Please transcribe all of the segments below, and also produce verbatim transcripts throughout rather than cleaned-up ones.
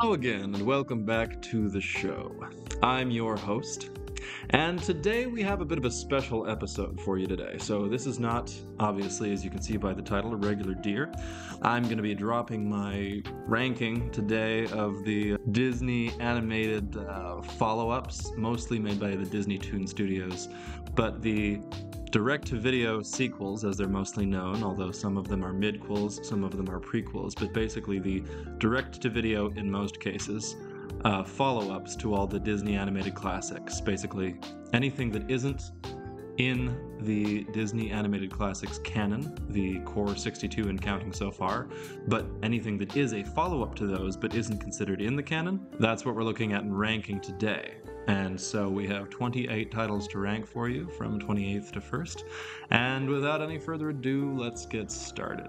Hello again, and welcome back to the show. I'm your host, and today we have a bit of a special episode for you today. So this is not, obviously, as you can see by the title, a regular deer. I'm going to be dropping my ranking today of the Disney animated uh, follow-ups, mostly made by the Disney Toon Studios, but the direct-to-video sequels, as they're mostly known, although some of them are midquels, some of them are prequels, but basically the direct-to-video, in most cases, uh, follow-ups to all the Disney animated classics. Basically, anything that isn't in the Disney animated classics canon, the core sixty-two and counting so far, but anything that is a follow-up to those but isn't considered in the canon, that's what we're looking at in ranking today. And so we have twenty-eight titles to rank for you from twenty-eighth to first. And without any further ado, let's get started.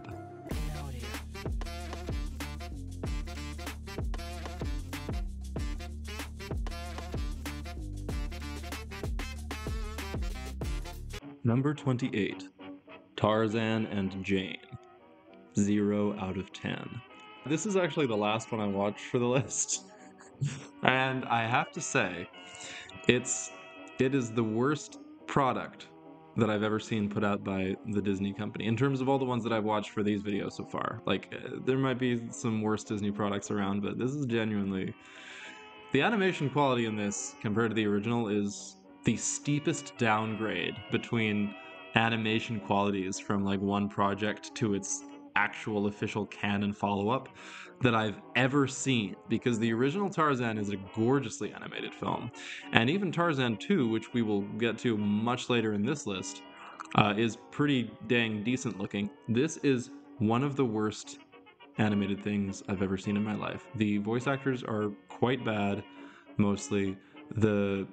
Number twenty-eight, Tarzan and Jane. Zero out of ten. This is actually the last one I watched for the list. And I have to say, it's it is the worst product that I've ever seen put out by the Disney company in terms of all the ones that I've watched for these videos so far. Like, uh, there might be some worse Disney products around, but this is genuinely... The animation quality in this, compared to the original, is the steepest downgrade between animation qualities from like one project to its actual official canon follow-up that I've ever seen, because the original Tarzan is a gorgeously animated film, and even Tarzan two, which we will get to much later in this list, uh, is pretty dang decent looking. This is one of the worst animated things I've ever seen in my life. The voice actors are quite bad, mostly. The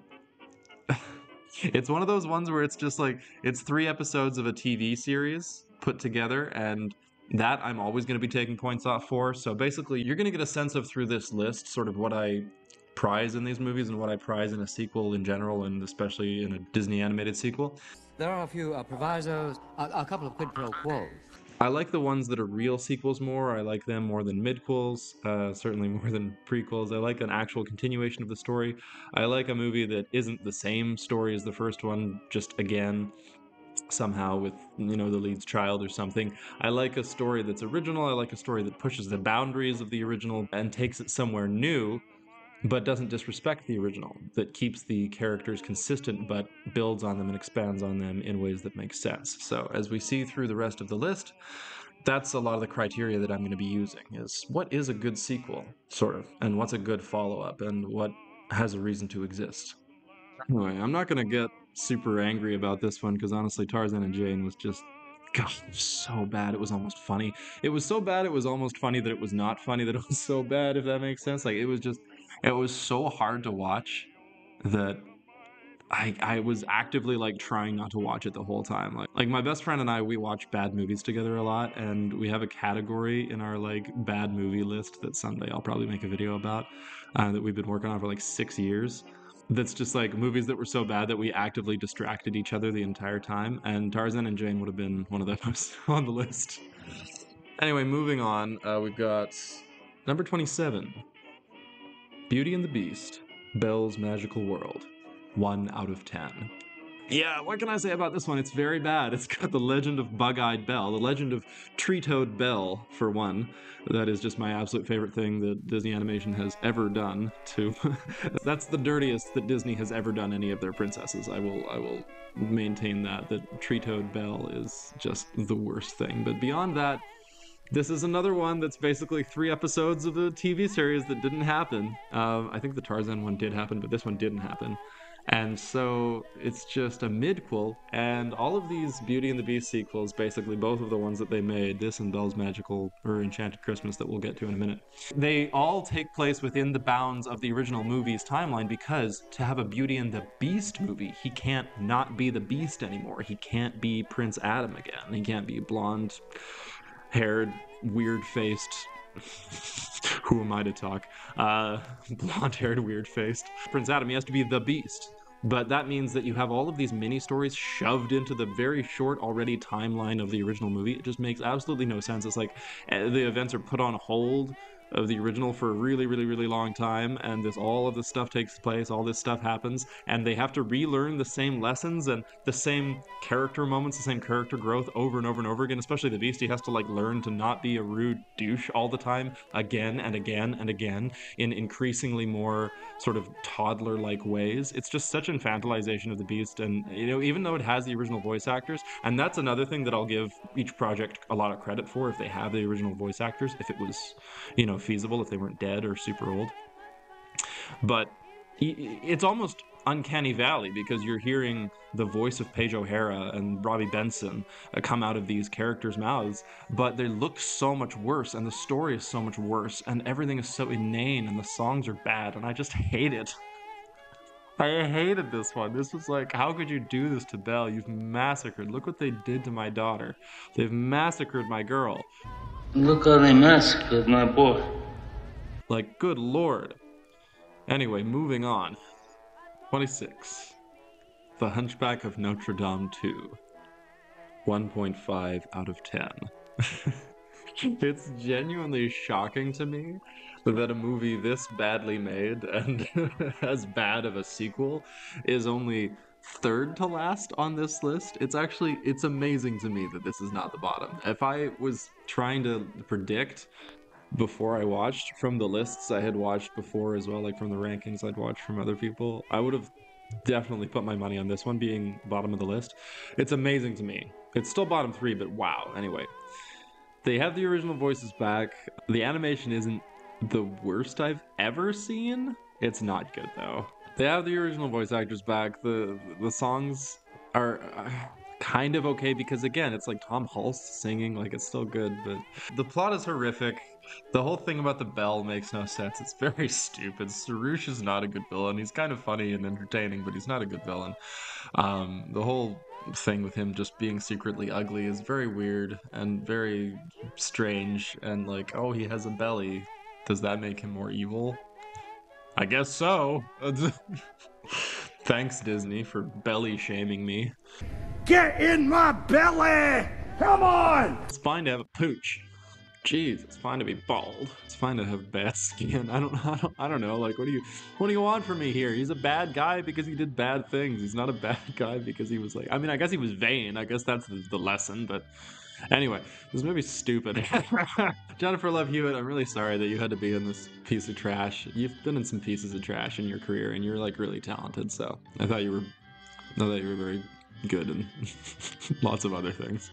it's one of those ones where it's just like, it's three episodes of a T V series put together, and that I'm always going to be taking points off for. So basically, you're going to get a sense of, through this list, sort of what I prize in these movies and what I prize in a sequel in general, and especially in a Disney animated sequel. There are a few uh, provisos, a, a couple of quid pro quos. I like the ones that are real sequels more. I like them more than midquels, uh, certainly more than prequels. I like an actual continuation of the story. I like a movie that isn't the same story as the first one, just again, somehow with, you know, the lead's child or something. I like a story that's original. I like a story that pushes the boundaries of the original and takes it somewhere new, but doesn't disrespect the original, that keeps the characters consistent but builds on them and expands on them in ways that make sense. So as we see through the rest of the list, that's a lot of the criteria that I'm going to be using, is what is a good sequel, sort of, and what's a good follow-up, and what has a reason to exist. Anyway, I'm not going to get super angry about this one, because honestly, Tarzan and Jane was just, God, so bad it was almost funny. It was so bad it was almost funny that it was not funny that it was so bad, if that makes sense. Like, it was just, it was so hard to watch that I I was actively like trying not to watch it the whole time. Like like my best friend and I, we watch bad movies together a lot, and we have a category in our like bad movie list that someday I'll probably make a video about, uh, that we've been working on for like six years. That's just like movies that were so bad that we actively distracted each other the entire time, and Tarzan and Jane would have been one of those on the list. Anyway, moving on, uh, we've got number twenty-seven, Beauty and the Beast, Belle's Magical World. One out of ten. Yeah, what can I say about this one? It's very bad. It's got the legend of Bug-Eyed Belle, the legend of Tree-Toed Belle, for one. That is just my absolute favorite thing that Disney Animation has ever done to... That's the dirtiest that Disney has ever done any of their princesses. I will I will maintain that, that Tree-Toed Belle is just the worst thing. But beyond that, this is another one that's basically three episodes of a T V series that didn't happen. Uh, I think the Tarzan one did happen, but this one didn't happen. And so it's just a midquel, and all of these Beauty and the Beast sequels, basically both of the ones that they made, this and Belle's Magical, or Enchanted Christmas that we'll get to in a minute, they all take place within the bounds of the original movie's timeline, because to have a Beauty and the Beast movie, he can't not be the Beast anymore. He can't be Prince Adam again. He can't be blonde haired, weird-faced, who am I to talk, uh, blonde-haired, weird-faced Prince Adam. He has to be the Beast. But that means that you have all of these mini-stories shoved into the very short already timeline of the original movie. It just makes absolutely no sense. It's like uh, the events are put on hold of the original for a really, really, really long time, and this all of this stuff takes place, all this stuff happens, and they have to relearn the same lessons and the same character moments, the same character growth over and over and over again. Especially the Beast, he has to like learn to not be a rude douche all the time, again and again and again, in increasingly more sort of toddler-like ways. It's just such infantilization of the Beast, and you know, even though it has the original voice actors, and that's another thing that I'll give each project a lot of credit for, if they have the original voice actors, if it was, you know, feasible, if they weren't dead or super old. But it's almost uncanny valley, because you're hearing the voice of Paige O'Hara and Robbie Benson come out of these characters' mouths, but they look so much worse, and the story is so much worse, and everything is so inane, and the songs are bad, and I just hate it. I hated this one. This was like, how could you do this to Belle? You've massacred. Look what they did to my daughter. They've massacred my girl. Look how they massacred my boy. Like, good lord. Anyway, moving on. twenty-six. The Hunchback of Notre Dame two. one point five out of ten. It's genuinely shocking to me that a movie this badly made and as bad of a sequel is only third to last on this list. It's actually, it's amazing to me that this is not the bottom. If I was trying to predict before I watched from the lists I had watched before as well, like from the rankings I'd watched from other people, I would have definitely put my money on this one being bottom of the list. It's amazing to me. It's still bottom three, but wow. Anyway, they have the original voices back. The animation isn't the worst I've ever seen. It's not good though. They have the original voice actors back. The the songs are uh, kind of okay, because again, it's like Tom Hulse singing, like it's still good, but the plot is horrific. The whole thing about the bell makes no sense. It's very stupid. Sarouche is not a good villain. He's kind of funny and entertaining, but he's not a good villain. Um, the whole thing with him just being secretly ugly is very weird and very strange, and like, oh, he has a belly. Does that make him more evil? I guess so. Thanks, Disney, for belly shaming me. Get in my belly! Come on! It's fine to have a pooch. Jeez, it's fine to be bald. It's fine to have bad skin. I don't, I don't, I don't know. Like, what do you, what do you want from me here? He's a bad guy because he did bad things. He's not a bad guy because he was like, I mean, I guess he was vain. I guess that's the, the lesson. But anyway, this movie's stupid. Jennifer Love Hewitt, I'm really sorry that you had to be in this piece of trash. You've been in some pieces of trash in your career, and you're like really talented. So I thought you were, I thought you were very good and lots of other things.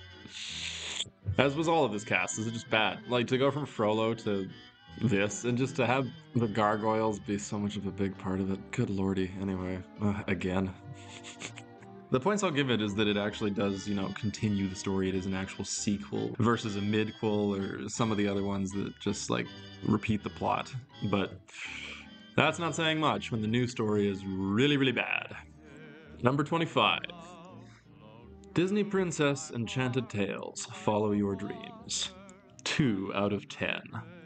As was all of this cast. This is just bad. Like, to go from Frollo to this, and just to have the gargoyles be so much of a big part of it. Good lordy. Anyway, uh, again. The points I'll give it is that it actually does, you know, continue the story. It is an actual sequel versus a midquel or some of the other ones that just, like, repeat the plot. But that's not saying much when the new story is really, really bad. Number twenty-five. Disney Princess Enchanted Tales, Follow Your Dreams. two out of ten.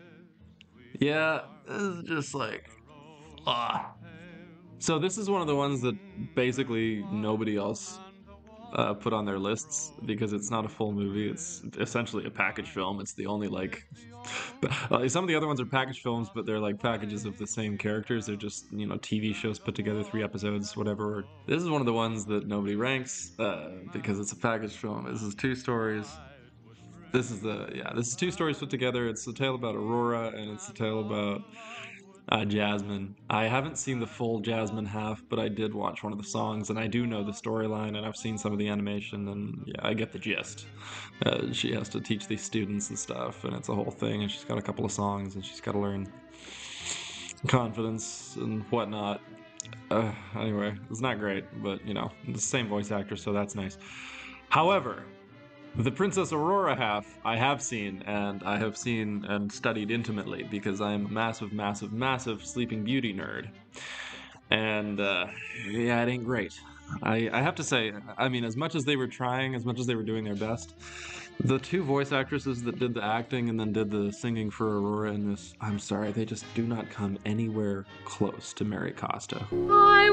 Yeah, this is just like, ah. So this is one of the ones that basically nobody else uh, put on their lists, because it's not a full movie. It's essentially a package film. It's the only, like, uh, some of the other ones are package films, but they're like packages of the same characters. They're just, you know, T V shows put together, three episodes, whatever. This is one of the ones that nobody ranks uh, because it's a package film. This is two stories. This is the, yeah, this is two stories put together. It's a tale about Aurora, and it's a tale about Uh, Jasmine. I haven't seen the full Jasmine half, but I did watch one of the songs, and I do know the storyline, and I've seen some of the animation, and yeah, I get the gist. Uh, she has to teach these students and stuff, and it's a whole thing, and she's got a couple of songs, and she's got to learn confidence and whatnot. Uh, anyway, it's not great, but, you know, the same voice actor, so that's nice. However, the Princess Aurora half I have seen, and I have seen and studied intimately, because I am a massive, massive, massive Sleeping Beauty nerd. And, uh, yeah, it ain't great. I, I have to say, I mean, as much as they were trying, as much as they were doing their best, the two voice actresses that did the acting and then did the singing for Aurora in this, I'm sorry, they just do not come anywhere close to Mary Costa. I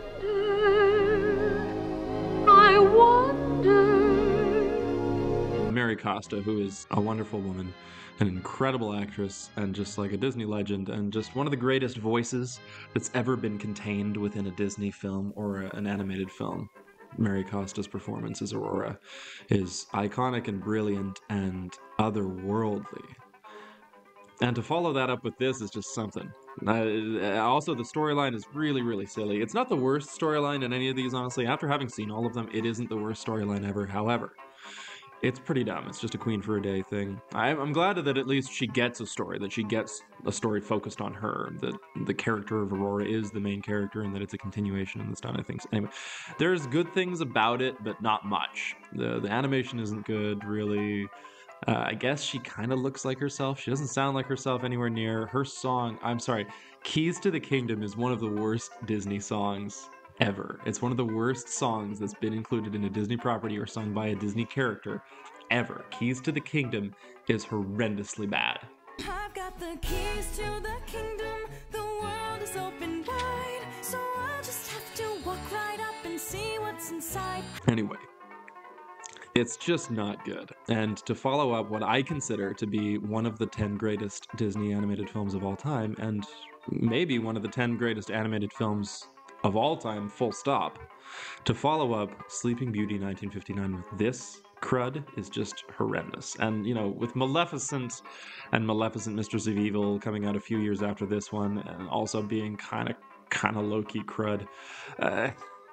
wonder, I wonder. Mary Costa, who is a wonderful woman, an incredible actress, and just like a Disney legend, and just one of the greatest voices that's ever been contained within a Disney film or a, an animated film. Mary Costa's performance as Aurora is iconic and brilliant and otherworldly. And to follow that up with this is just something. Uh, also, the storyline is really, really silly. It's not the worst storyline in any of these, honestly. After having seen all of them, it isn't the worst storyline ever. However, it's pretty dumb. It's just a Queen for a Day thing. I'm, I'm glad that at least she gets a story, that she gets a story focused on her, that the character of Aurora is the main character, and that it's a continuation and this done, I think. So anyway, there's good things about it, but not much. The, the animation isn't good, really. Uh, I guess she kind of looks like herself. She doesn't sound like herself anywhere near. Her song, I'm sorry, Keys to the Kingdom is one of the worst Disney songs ever. It's one of the worst songs that's been included in a Disney property or sung by a Disney character ever. Keys to the Kingdom is horrendously bad. I've got the keys to the kingdom. The world is open wide, so I'll just have to walk right up and see what's inside. Anyway, it's just not good. And to follow up what I consider to be one of the ten greatest Disney animated films of all time, and maybe one of the ten greatest animated films of all time, full stop, to follow up Sleeping Beauty nineteen fifty-nine with this crud is just horrendous. And, you know, with Maleficent and Maleficent Mistress of Evil coming out a few years after this one, and also being kind of, kind of low-key crud, uh,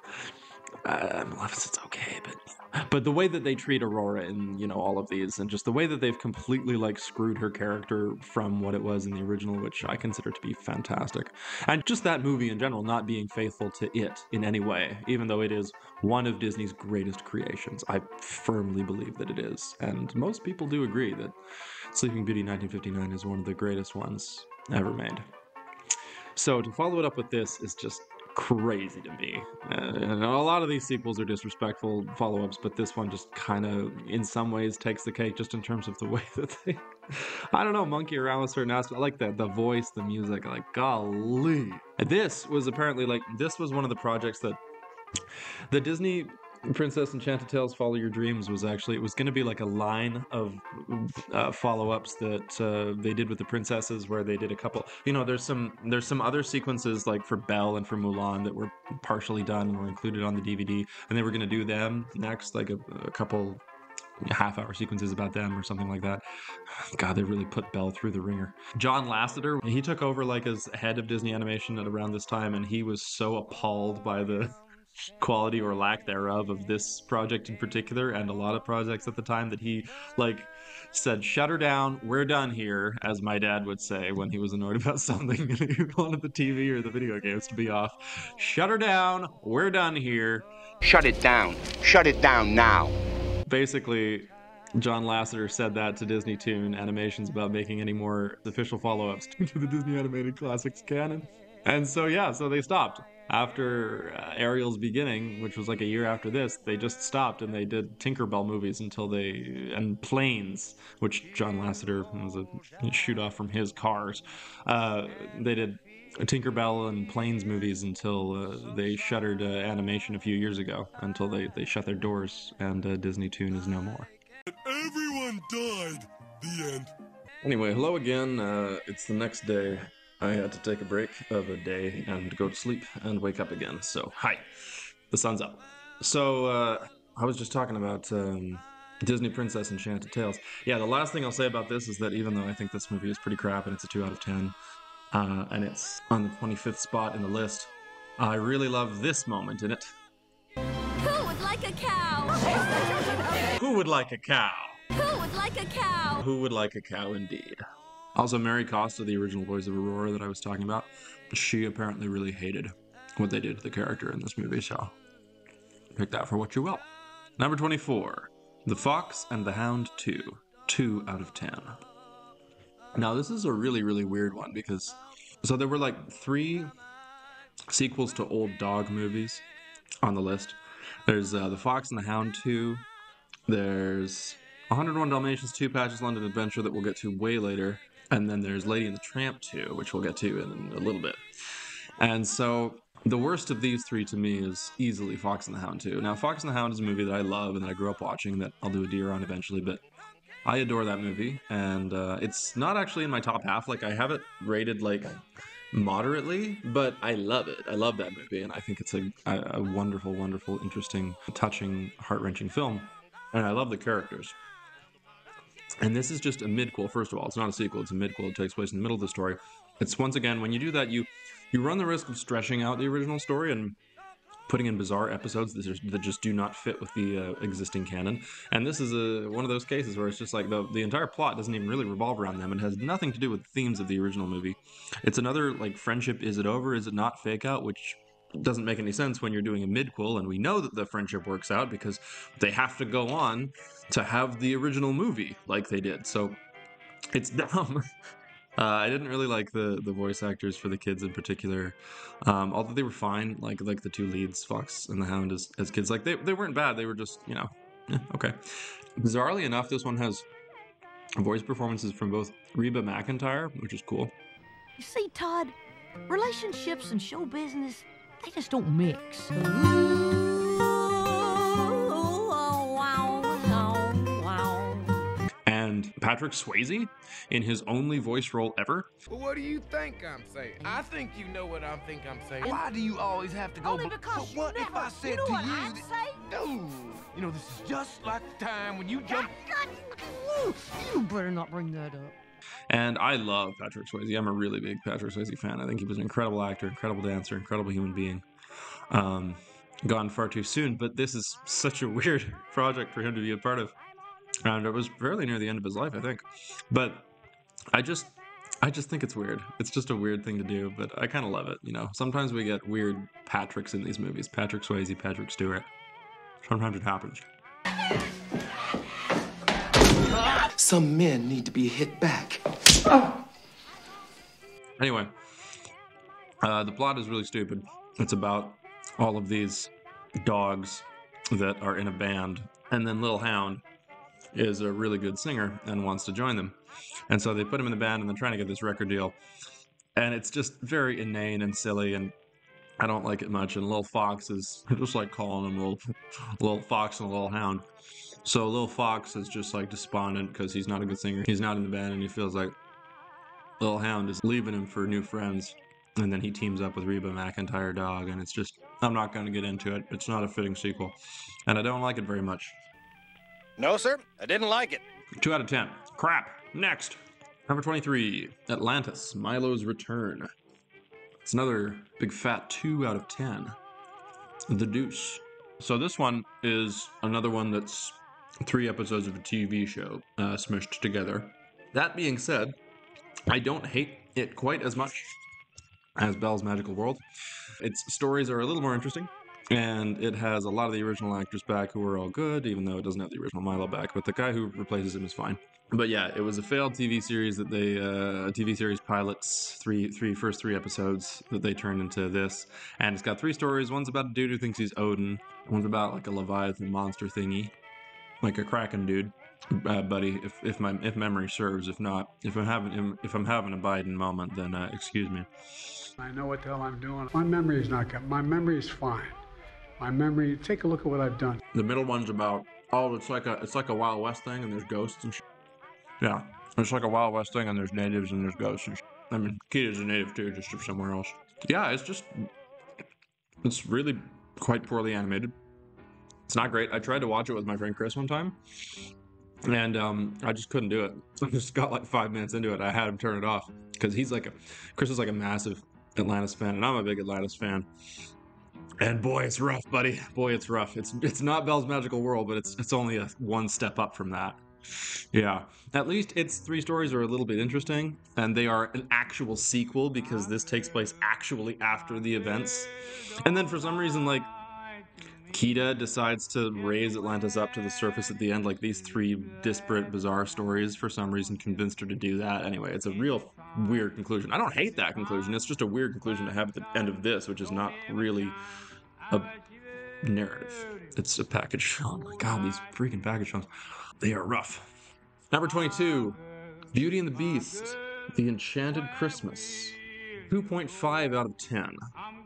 uh, Maleficent's okay, but but the way that they treat Aurora in, you know, all of these, and just the way that they've completely, like, screwed her character from what it was in the original, which I consider to be fantastic. And just that movie in general not being faithful to it in any way, even though it is one of Disney's greatest creations. I firmly believe that it is. And most people do agree that Sleeping Beauty nineteen fifty-nine is one of the greatest ones ever made. So to follow it up with this is just crazy to me. Uh, and a lot of these sequels are disrespectful follow-ups, but this one just kind of, in some ways, takes the cake just in terms of the way that they, I don't know, monkey around with certain aspects. I like the, the voice, the music, like, golly. This was apparently, like, this was one of the projects that the Disney Princess Enchanted Tales Follow Your Dreams was actually, it was going to be like a line of uh, follow-ups that uh, they did with the princesses, where they did a couple, you know, there's some there's some other sequences like for Belle and for Mulan that were partially done and were included on the D V D, and they were going to do them next, like a, a couple half-hour sequences about them or something like that. God, they really put Belle through the ringer. John Lasseter, he took over like as head of Disney Animation at around this time, and he was so appalled by the quality or lack thereof of this project in particular, and a lot of projects at the time, that he like said, "Shut her down, we're done here," as my dad would say when he was annoyed about something and he wanted the T V or the video games to be off. "Shut her down, we're done here. Shut it down. Shut it down now." Basically, John Lasseter said that to Disney Toon Animations about making any more official follow-ups to the Disney Animated Classics canon. And so, yeah, so they stopped. After uh, Ariel's beginning, which was like a year after this, they just stopped and they did Tinkerbell movies until they, and Planes, which John Lasseter was a shoot off from his Cars. Uh, they did Tinkerbell and Planes movies until uh, they shuttered uh, animation a few years ago, until they, they shut their doors, and uh, Disney Toon is no more. Everyone died. The end. Anyway, hello again. Uh, it's the next day. I had to take a break of a day and go to sleep and wake up again. So, hi. The sun's up. So, uh, I was just talking about um, Disney Princess Enchanted Tales. Yeah, the last thing I'll say about this is that even though I think this movie is pretty crap and it's a two out of ten, uh, and it's on the twenty-fifth spot in the list, I really love this moment in it. Who would like a cow? Who would like a cow? Who would like a cow? Who would like a cow indeed? Also, Mary Costa, the original voice of Aurora that I was talking about, she apparently really hated what they did to the character in this movie, so pick that for what you will. Number twenty-four, The Fox and the Hound two, two out of ten. Now, this is a really, really weird one because, so there were like three sequels to old dog movies on the list. There's uh, The Fox and the Hound two, there's one oh one Dalmatians two, Patch's London Adventure that we'll get to way later, and then there's Lady and the Tramp two, which we'll get to in a little bit. And so the worst of these three to me is easily Fox and the Hound two. Now, Fox and the Hound is a movie that I love and that I grew up watching, that I'll do a deer on eventually, but I adore that movie, and uh, it's not actually in my top half. Like, I have it rated like moderately, but I love it. I love that movie, and I think it's a, a, a wonderful, wonderful, interesting, touching, heart-wrenching film. And I love the characters. And this is just a midquel. First of all, it's not a sequel; it's a midquel. It takes place in the middle of the story. It's once again, when you do that, you you run the risk of stretching out the original story and putting in bizarre episodes that, that just do not fit with the uh, existing canon. And this is a one of those cases where it's just like the the entire plot doesn't even really revolve around them. It has nothing to do with the themes of the original movie. It's another like friendship. Is it over? Is it not? Fake out, which doesn't make any sense when you're doing a midquel, and we know that the friendship works out because they have to go on to have the original movie like they did. So it's dumb. Uh, I didn't really like the the voice actors for the kids in particular, um, although they were fine. Like like the two leads, Fox and the Hound, as, as kids, like they, they weren't bad. They were just you know, eh, okay. Bizarrely enough, this one has voice performances from both Reba McEntire, which is cool. You see, Todd, relationships and show business, they just don't mix. And Patrick Swayze in his only voice role ever. Well, what do you think I'm saying? I think you know what I think I'm saying. Why do you always have to go? Only because but what you if never, I said you know to what you, I'd that- say? dude, you know this is just like the time when you jumped. You better not bring that up. And I love Patrick Swayze. I'm a really big Patrick Swayze fan. I think he was an incredible actor, incredible dancer, incredible human being. Um, gone far too soon, but this is such a weird project for him to be a part of. And it was fairly near the end of his life, I think. But I just, I just think it's weird. It's just a weird thing to do, but I kind of love it. You know, sometimes we get weird Patricks in these movies. Patrick Swayze, Patrick Stewart. Sometimes it happens. Some men need to be hit back. Anyway, uh, the plot is really stupid. It's about all of these dogs that are in a band, and then Little Hound is a really good singer and wants to join them. And so they put him in the band, and they're trying to get this record deal. And it's just very inane and silly, and I don't like it much. And Lil Fox is just like calling him Lil, Lil Fox and Lil Hound. So Lil Fox is just like despondent because he's not a good singer. He's not in the band, and he feels like Lil Hound is leaving him for new friends. And then he teams up with Reba McEntire Dog, and it's just, I'm not going to get into it. It's not a fitting sequel, and I don't like it very much. No, sir, I didn't like it. Two out of ten. Crap. Next. Number twenty-three, Atlantis, Milo's Return. It's another big fat two out of ten. The Deuce. So this one is another one that's three episodes of a T V show uh, smushed together. That being said, I don't hate it quite as much as Belle's Magical World. Its stories are a little more interesting, and it has a lot of the original actors back who are all good, even though it doesn't have the original Milo back, but the guy who replaces him is fine. But yeah, it was a failed T V series that they, uh, T V series pilots, three, three, first three episodes that they turned into this. And it's got three stories. One's about a dude who thinks he's Odin. One's about like a Leviathan monster thingy, like a Kraken dude. Uh, buddy, if, if my if memory serves, if not, if I'm having if I'm having a Biden moment, then uh, excuse me. I know what the hell I'm doing. My memory is not good. My memory is fine. My memory. Take a look at what I've done. The middle one's about oh, it's like a it's like a Wild West thing, and there's ghosts and shit. Yeah, it's like a Wild West thing, and there's natives and there's ghosts and shit. I mean, Kita's a native too, just from somewhere else. Yeah, it's just it's really quite poorly animated. It's not great. I tried to watch it with my friend Chris one time. And um, I just couldn't do it. I just got like five minutes into it. I had him turn it off because he's like a Chris is like a massive Atlantis fan, and I'm a big Atlantis fan. And boy, it's rough, buddy. Boy, it's rough. It's it's not Belle's Magical World, but it's it's only a one step up from that. Yeah, at least its three stories are a little bit interesting, and they are an actual sequel because this takes place actually after the events. And then for some reason, like, Kita decides to raise Atlantis up to the surface at the end. Like, these three disparate, bizarre stories for some reason convinced her to do that. Anyway, it's a real weird conclusion. I don't hate that conclusion. It's just a weird conclusion to have at the end of this, which is not really a narrative. It's a package. Oh my god, these freaking package films. They are rough. Number twenty-two, Beauty and the Beast, The Enchanted Christmas. two point five out of ten.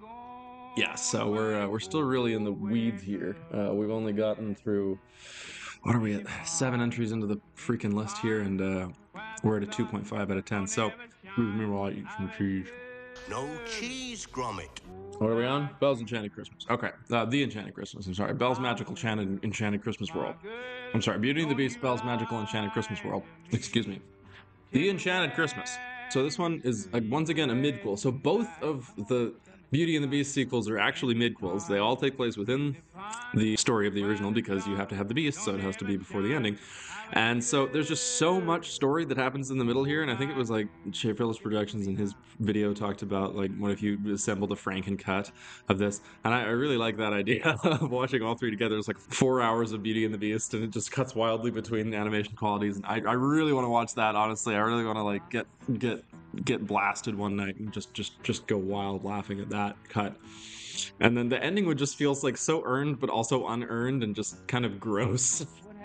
Yeah, so we're uh, we're still really in the weeds here. Uh, we've only gotten through what are we at? Seven entries into the freaking list here, and uh, we're at a two point five out of ten. So, remember I eat some cheese. No cheese, Gromit. What are we on? Belle's Enchanted Christmas. Okay, uh, The Enchanted Christmas. I'm sorry. Belle's Magical Enchanted, Enchanted Christmas World. I'm sorry. Beauty and the Beast, Belle's Magical Enchanted Christmas World. Excuse me. The Enchanted Christmas. So this one is, uh, once again, a midquel. So both of the Beauty and the Beast sequels are actually midquels. They all take place within the story of the original because you have to have the Beast, so it has to be before the ending. And so there's just so much story that happens in the middle here, and I think it was like Shea Phillips Productions in his video talked about like what if you assembled a Franken cut of this, and I, I really like that idea of watching all three together. It's like four hours of Beauty and the Beast, and it just cuts wildly between animation qualities, and I, I really want to watch that. Honestly, I really want to like get get get blasted one night and just just just go wild laughing at that cut. And then the ending would just feels like so earned but also unearned and just kind of gross.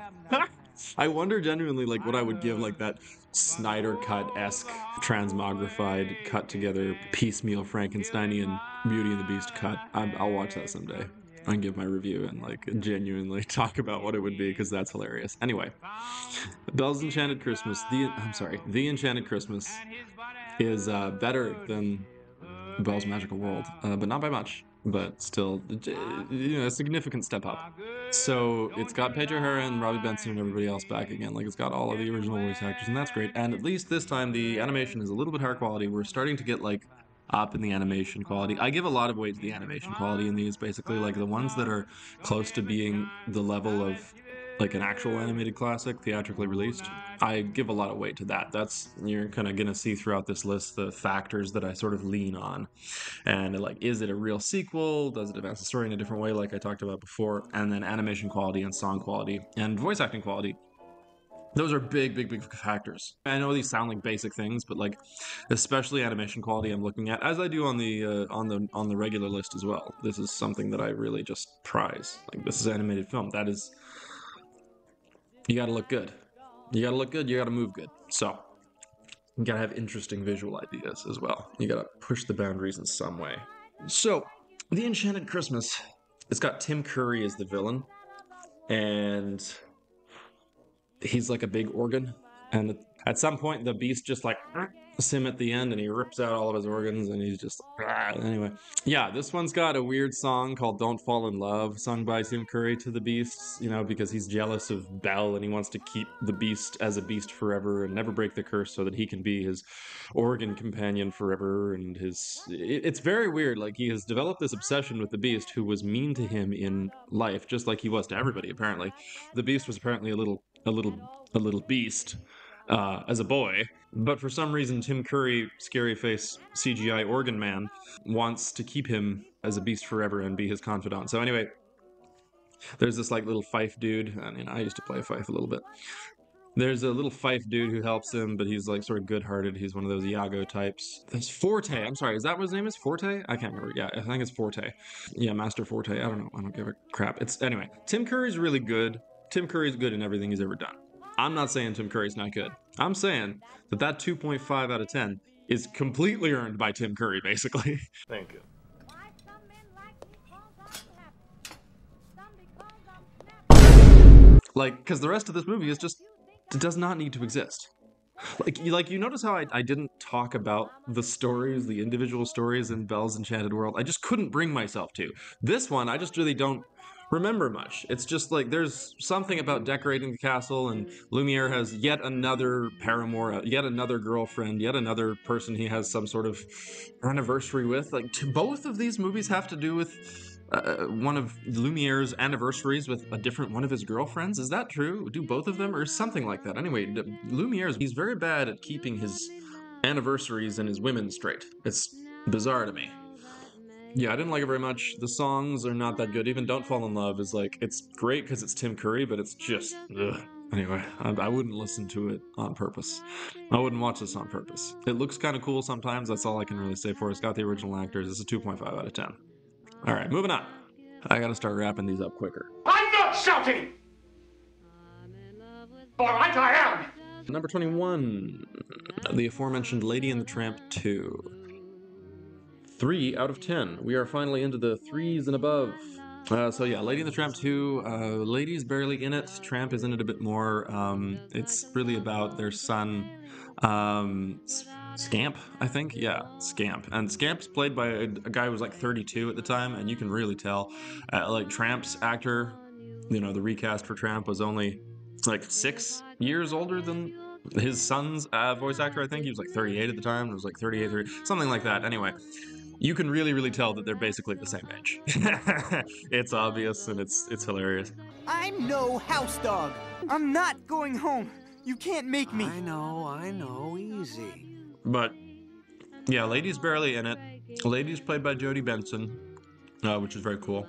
I wonder genuinely like what I would give like that Snyder cut-esque transmogrified cut together piecemeal Frankensteinian Beauty and the Beast cut. I'm, I'll watch that someday and give my review and like genuinely talk about what it would be because that's hilarious. Anyway, Belle's Enchanted Christmas, the I'm sorry, The Enchanted Christmas is uh, better than Belle's Magical World, uh, but not by much. But still, you know, a significant step up. So it's got Pedro O'Hara and Robbie Benson and everybody else back again. Like it's got all of the original voice actors, and that's great. And at least this time, the animation is a little bit higher quality. We're starting to get like up in the animation quality. I give a lot of weight to the animation quality in these. Basically, like the ones that are close to being the level of like an actual animated classic theatrically released, I give a lot of weight to that. That's, you're kind of gonna see throughout this list the factors that I sort of lean on. And like, is it a real sequel? Does it advance the story in a different way like I talked about before? And then animation quality and song quality and voice acting quality. Those are big, big, big factors. I know these sound like basic things, but like, especially animation quality, I'm looking at, as I do on the uh, on the on the regular list as well. This is something that I really just prize. Like, this is animated film. That is, you got to look good. You got to look good. You got to move good. So you got to have interesting visual ideas as well. You got to push the boundaries in some way. So, The Enchanted Christmas. It's got Tim Curry as the villain, and he's like a big organ, and at some point the Beast just like him at the end, and he rips out all of his organs, and he's just anyway. Yeah, this one's got a weird song called "Don't Fall in Love," sung by Tim Curry to the Beast, you know, because he's jealous of Belle and he wants to keep the Beast as a beast forever and never break the curse so that he can be his organ companion forever. And his it, it's very weird. Like, he has developed this obsession with the Beast, who was mean to him in life, just like he was to everybody apparently. The Beast was apparently a little a little a little beast uh, as a boy, but for some reason Tim Curry, scary face C G I organ man, wants to keep him as a beast forever and be his confidant. So anyway, there's this like little fife dude. I mean, I used to play fife a little bit. There's a little fife dude who helps him, but he's like sort of good-hearted. He's one of those Iago types. There's Forte. I'm sorry, is that what his name is? Forte? I can't remember. Yeah, I think it's Forte. Yeah, Master Forte. I don't know. I don't give a crap. It's anyway. Tim Curry's really good. Tim Curry's good in everything he's ever done. I'm not saying Tim Curry's not good. I'm saying that that two point five out of ten is completely earned by Tim Curry, basically. Thank you. Like, because the rest of this movie is just, it does not need to exist. Like, you, like, you notice how I, I didn't talk about the stories, the individual stories in Belle's Enchanted World? I just couldn't bring myself to. This one, I just really don't remember much. It's just like there's something about decorating the castle, and Lumiere has yet another paramour, yet another girlfriend, yet another person he has some sort of anniversary with. Like, to, both of these movies have to do with uh, one of Lumiere's anniversaries with a different one of his girlfriends. Is that true? Do both of them, or something like that? Anyway, Lumiere's, he's very bad at keeping his anniversaries and his women straight. It's bizarre to me. Yeah, I didn't like it very much. The songs are not that good. Even Don't Fall in Love is like, it's great because it's Tim Curry, but it's just, ugh. Anyway, I, I wouldn't listen to it on purpose. I wouldn't watch this on purpose. It looks kind of cool sometimes. That's all I can really say for it. It's got the original actors. It's a two point five out of ten. All right, moving on. I gotta start wrapping these up quicker. I'm not shouting! All right, I am! Number twenty-one, the aforementioned Lady and the Tramp two. Three out of ten. We are finally into the threes and above. Uh, so yeah, Lady and the Tramp two, uh, Lady's barely in it, Tramp is in it a bit more. Um, it's really about their son, um, Scamp, I think? Yeah, Scamp. And Scamp's played by a, a guy who was like thirty-two at the time, and you can really tell. Uh, like, Tramp's actor, you know, the recast for Tramp was only like six years older than his son's uh, voice actor, I think. He was like thirty-eight at the time, it was like thirty-eight, thirty, something like that. Anyway, you can really, really tell that they're basically the same age. It's obvious and it's it's hilarious. I'm no house dog. I'm not going home. You can't make me. I know, I know, easy. But yeah, Lady's barely in it. Lady's played by Jodie Benson, uh, which is very cool.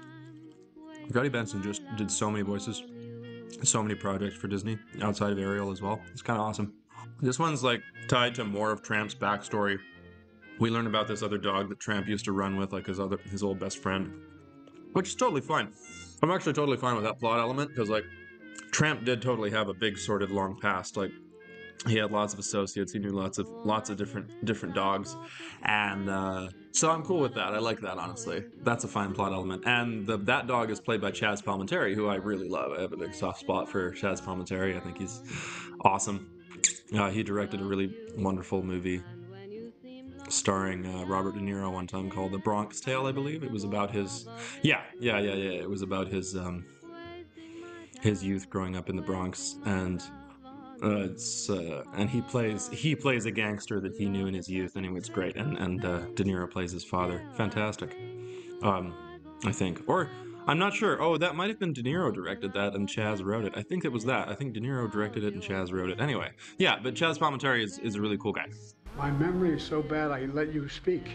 Jodie Benson just did so many voices, so many projects for Disney outside of Ariel as well. It's kind of awesome. This one's like tied to more of Tramp's backstory. We learn about this other dog that Tramp used to run with, like his other his old best friend, which is totally fine. I'm actually totally fine with that plot element because like Tramp did totally have a big sordid long past. Like he had lots of associates, he knew lots of lots of different different dogs, and uh, so I'm cool with that. I like that, honestly. That's a fine plot element. And the, that dog is played by Chaz Palminteri, who I really love. I have a big soft spot for Chaz Palminteri. I think he's awesome. Uh, he directed a really wonderful movie starring uh, Robert De Niro one time called The Bronx Tale, I believe. It was about his, yeah, yeah, yeah, yeah. It was about his um, his youth growing up in the Bronx, and uh, it's uh, and he plays he plays a gangster that he knew in his youth. Anyway, it's great, and and uh, De Niro plays his father. Fantastic, um, I think, or I'm not sure. Oh, that might have been De Niro directed that and Chaz wrote it. I think it was that. I think De Niro directed it and Chaz wrote it. Anyway, yeah, but Chaz Palminteri is, is a really cool guy. My memory is so bad I let you speak.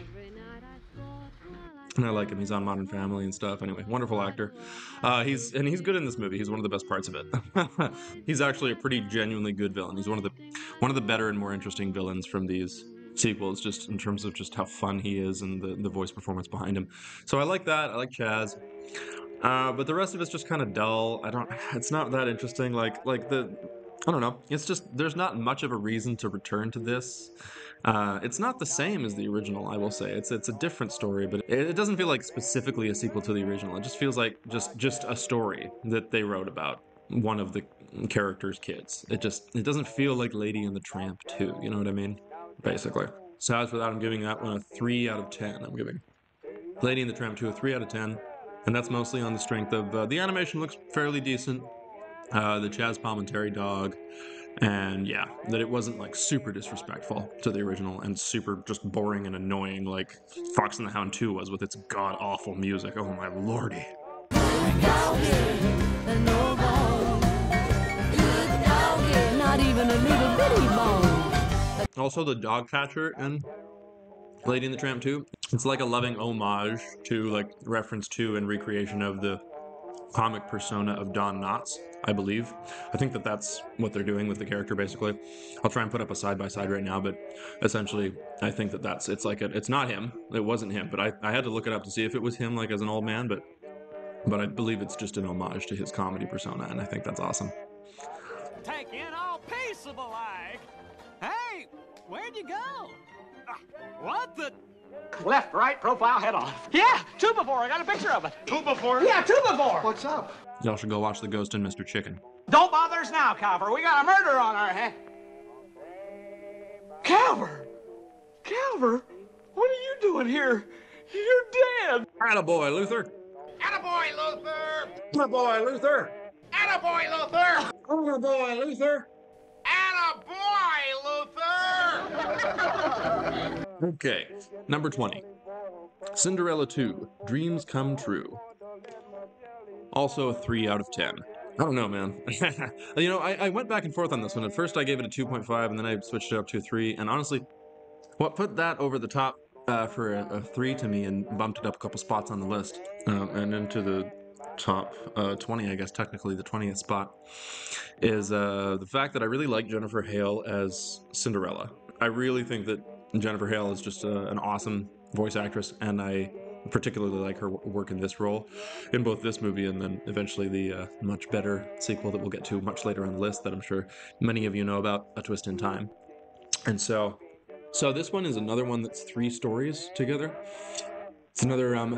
And I like him. He's on Modern Family and stuff. Anyway, wonderful actor. Uh, he's and he's good in this movie. He's one of the best parts of it. He's actually a pretty genuinely good villain. He's one of the one of the better and more interesting villains from these sequels, just in terms of just how fun he is and the, the voice performance behind him. So I like that. I like Chaz. Uh, but the rest of it's just kind of dull. I don't. It's not that interesting. Like like the. I don't know. It's just there's not much of a reason to return to this. Uh, it's not the same as the original, I will say. It's it's a different story, but it, it doesn't feel like specifically a sequel to the original. It just feels like just just a story that they wrote about one of the characters' kids. It just it doesn't feel like Lady and the Tramp two. You know what I mean? Basically. So as for that, I'm giving that one a three out of ten. I'm giving Lady and the Tramp two a three out of ten, and that's mostly on the strength of uh, the animation looks fairly decent. Uh, the Chaz Palminteri dog. And yeah, that it wasn't like super disrespectful to the original and super just boring and annoying like Fox and the Hound two was with its god-awful music. Oh my lordy. Not even a little bitty bone. Also, the dog catcher in Lady and the Tramp two, it's like a loving homage to, like, reference to and recreation of the comic persona of Don Knotts, I believe. I think that that's what they're doing with the character, basically. I'll try and put up a side-by-side right now, but essentially, I think that that's, it's like, a, it's not him. It wasn't him, but I, I had to look it up to see if it was him, like, as an old man, but but I believe it's just an homage to his comedy persona, and I think that's awesome. Take in all peaceable like. Hey, where'd you go? Uh, what the? Left, right, profile, head on. Yeah, two before. I got a picture of it. Two before? Yeah, two before. What's up? Y'all should go watch The Ghost and Mister Chicken. Don't bother us now, Calver. We got a murder on our hands. Calver! Calver? What are you doing here? You're dead. Attaboy, Luther. Attaboy, Luther! Attaboy, Luther. Attaboy, Luther! Attaboy, Luther. Attaboy, Luther! Okay, number twenty. Cinderella two, Dreams Come True. Also a three out of ten. I don't know, man. You know, I, I went back and forth on this one. At first I gave it a two point five, and then I switched it up to a three, and honestly, what put that over the top uh, for a, a three to me and bumped it up a couple spots on the list, um, and into the top uh, twenty, I guess, technically the twentieth spot, is uh, the fact that I really like Jennifer Hale as Cinderella. I really think that Jennifer Hale is just a, an awesome voice actress, and I particularly like her work in this role, in both this movie and then eventually the uh, much better sequel that we'll get to much later on the list that I'm sure many of you know about, A Twist in Time. And so, so this one is another one that's three stories together. It's another um,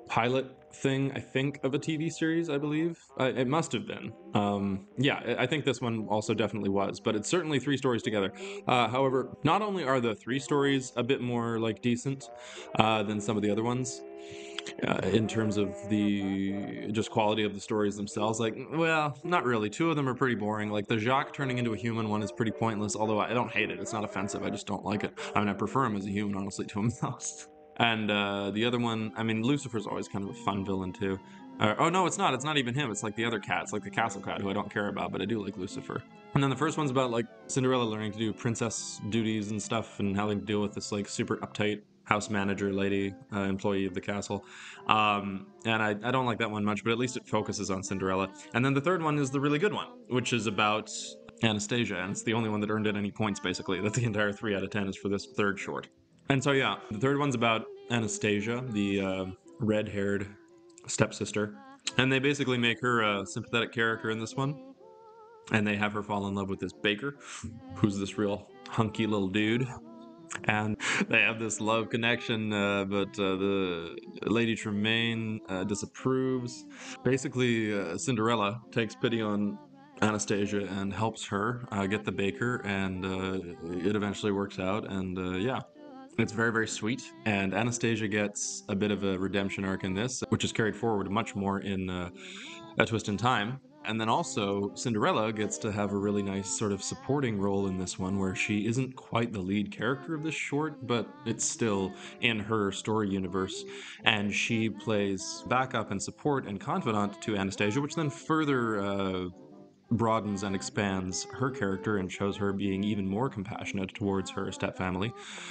pilot thing, I think, of a T V series, I believe. I, it must have been. Um, yeah, I I think this one also definitely was, but it's certainly three stories together. Uh, however, not only are the three stories a bit more, like, decent uh, than some of the other ones, uh, in terms of the just quality of the stories themselves, like, well, not really. Two of them are pretty boring. Like, the Jacques turning into a human one is pretty pointless, although I don't hate it. It's not offensive. I just don't like it. I mean, I prefer him as a human, honestly, to him most. And uh, the other one, I mean, Lucifer's always kind of a fun villain, too. Uh, oh, no, it's not. It's not even him. It's like the other cat. It's like the castle cat, who I don't care about, but I do like Lucifer. And then the first one's about, like, Cinderella learning to do princess duties and stuff and having to deal with this, like, super uptight house manager lady, uh, employee of the castle. Um, and I, I don't like that one much, but at least it focuses on Cinderella. And then the third one is the really good one, which is about Anastasia, and it's the only one that earned it any points, basically. That the entire three out of ten is for this third short. And so, yeah, the third one's about Anastasia, the uh, red-haired stepsister. And they basically make her a sympathetic character in this one. And they have her fall in love with this baker, who's this real hunky little dude. And they have this love connection, uh, but uh, the Lady Tremaine uh, disapproves. Basically, uh, Cinderella takes pity on Anastasia and helps her uh, get the baker, and uh, it eventually works out, and uh, yeah. It's very, very sweet, and Anastasia gets a bit of a redemption arc in this, which is carried forward much more in uh, A Twist in Time. And then also, Cinderella gets to have a really nice sort of supporting role in this one, where she isn't quite the lead character of this short, but it's still in her story universe. And she plays backup and support and confidant to Anastasia, which then further uh, broadens and expands her character and shows her being even more compassionate towards her stepfamily.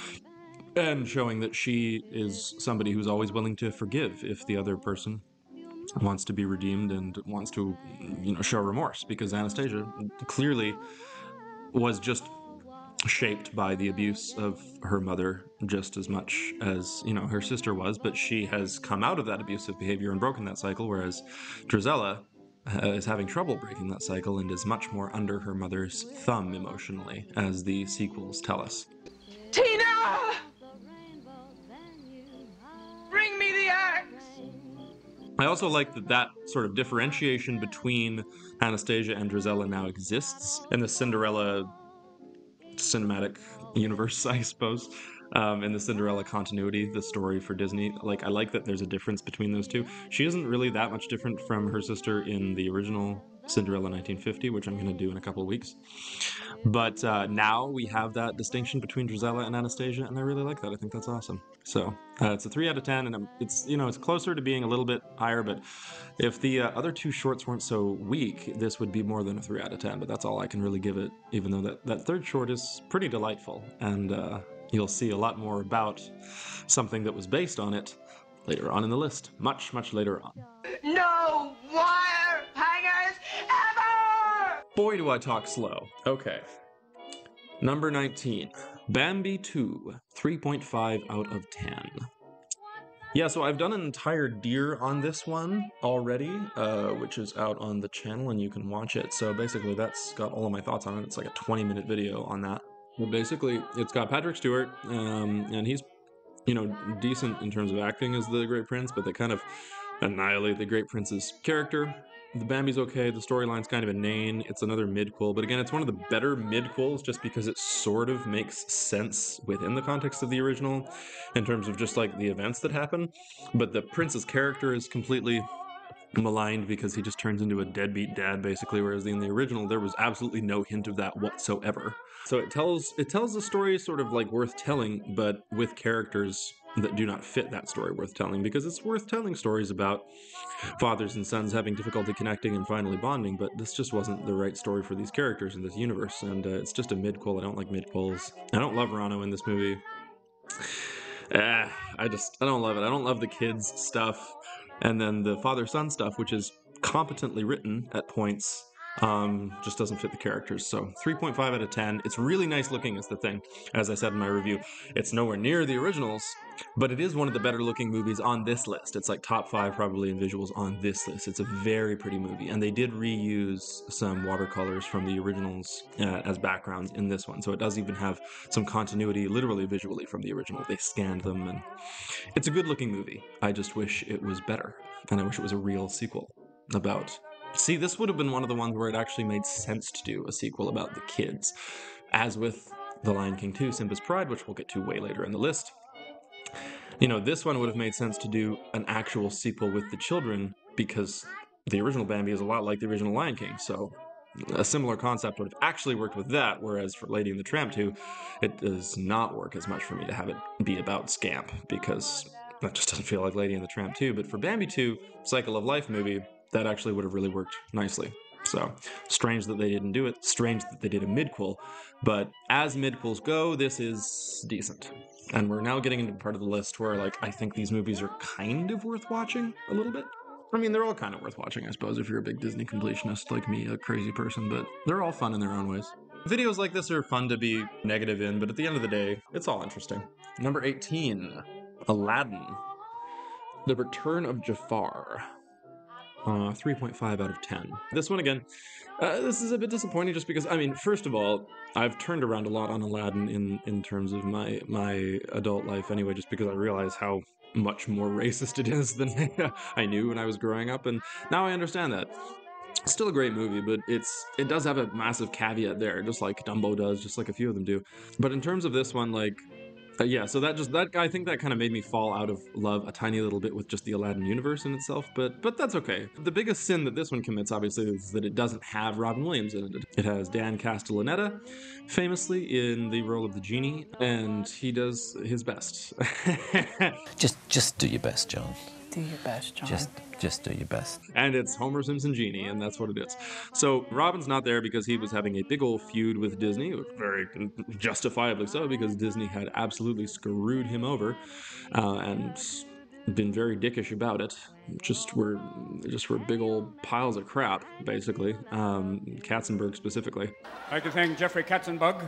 And showing that she is somebody who's always willing to forgive if the other person wants to be redeemed and wants to, you know, show remorse, because Anastasia clearly was just shaped by the abuse of her mother just as much as, you know, her sister was, but she has come out of that abusive behavior and broken that cycle, whereas Drizella uh, is having trouble breaking that cycle and is much more under her mother's thumb emotionally, as the sequels tell us. Tina! Bring me the axe! I also like that that sort of differentiation between Anastasia and Drizella now exists in the Cinderella cinematic universe, I suppose. Um, in the Cinderella continuity, the story for Disney. Like, I like that there's a difference between those two. She isn't really that much different from her sister in the original Cinderella nineteen fifty, which I'm going to do in a couple of weeks. But uh, now we have that distinction between Drizella and Anastasia, and I really like that. I think that's awesome. So uh, it's a three out of ten, and it's, you know, it's closer to being a little bit higher, but if the uh, other two shorts weren't so weak, this would be more than a three out of ten, but that's all I can really give it, even though that, that third short is pretty delightful, and uh, you'll see a lot more about something that was based on it later on in the list. Much, much later on. No wire hangers ever! Boy, do I talk slow. Okay. Number nineteen. Bambi two. three point five out of ten. Yeah, so I've done an entire deer on this one already, uh, which is out on the channel, and you can watch it. So basically, that's got all of my thoughts on it. It's like a twenty-minute video on that. But basically, it's got Patrick Stewart, um, and he's, you know, decent in terms of acting as the Great Prince, but they kind of annihilate the Great Prince's character. The Bambi's okay, the storyline's kind of inane, it's another midquel, but again, it's one of the better midquels just because it sort of makes sense within the context of the original, in terms of just like the events that happen, but the prince's character is completely maligned because he just turns into a deadbeat dad, basically, whereas in the original there was absolutely no hint of that whatsoever. So it tells it tells the story sort of like worth telling, but with characters that do not fit that story worth telling, because it's worth telling stories about fathers and sons having difficulty connecting and finally bonding, but this just wasn't the right story for these characters in this universe, and uh, it's just a midquel. I don't like midquels. I don't love Rano in this movie. Ah, I just, I don't love it. I don't love the kids stuff, and then the father-son stuff, which is competently written at points, Um, just doesn't fit the characters. So three point five out of ten. It's really nice looking is the thing, as I said in my review. It's nowhere near the originals, but it is one of the better looking movies on this list. It's like top five probably in visuals on this list. It's a very pretty movie, and they did reuse some watercolors from the originals uh, as backgrounds in this one. So it does even have some continuity, literally visually, from the original. They scanned them, and it's a good looking movie. I just wish it was better, and I wish it was a real sequel about... See, this would have been one of the ones where it actually made sense to do a sequel about the kids. As with The Lion King two, Simba's Pride, which we'll get to way later in the list. You know, this one would have made sense to do an actual sequel with the children, because the original Bambi is a lot like the original Lion King, so a similar concept would have actually worked with that, whereas for Lady and the Tramp two, it does not work as much for me to have it be about Scamp, because that just doesn't feel like Lady and the Tramp two. But for Bambi two, Cycle of Life movie, that actually would have really worked nicely. So, strange that they didn't do it, strange that they did a midquel, but as midquels go, this is decent. And we're now getting into part of the list where, like, I think these movies are kind of worth watching a little bit. I mean, they're all kind of worth watching, I suppose, if you're a big Disney completionist like me, a crazy person, but they're all fun in their own ways. Videos like this are fun to be negative in, but at the end of the day, it's all interesting. Number eighteen, Aladdin. The Return of Jafar. Uh, three point five out of ten. This one, again, uh, this is a bit disappointing just because, I mean, first of all, I've turned around a lot on Aladdin in, in terms of my, my adult life anyway, just because I realize how much more racist it is than I knew when I was growing up, and now I understand that. Still a great movie, but it's it does have a massive caveat there, just like Dumbo does, just like a few of them do. But in terms of this one, like, uh, yeah, so that just that I think that kind of made me fall out of love a tiny little bit with just the Aladdin universe in itself, but but that's okay. The biggest sin that this one commits, obviously, is that it doesn't have Robin Williams in it. It has Dan Castellaneta, famously in the role of the genie, and he does his best. just just do your best, John. Do your best, John. Just just do your best. And it's Homer Simpson Genie, and that's what it is. So Robin's not there because he was having a big old feud with Disney, very justifiably so, because Disney had absolutely screwed him over, uh, and been very dickish about it. Just were just were big old piles of crap, basically. Um, Katzenberg specifically. I'd like to thank Jeffrey Katzenberg.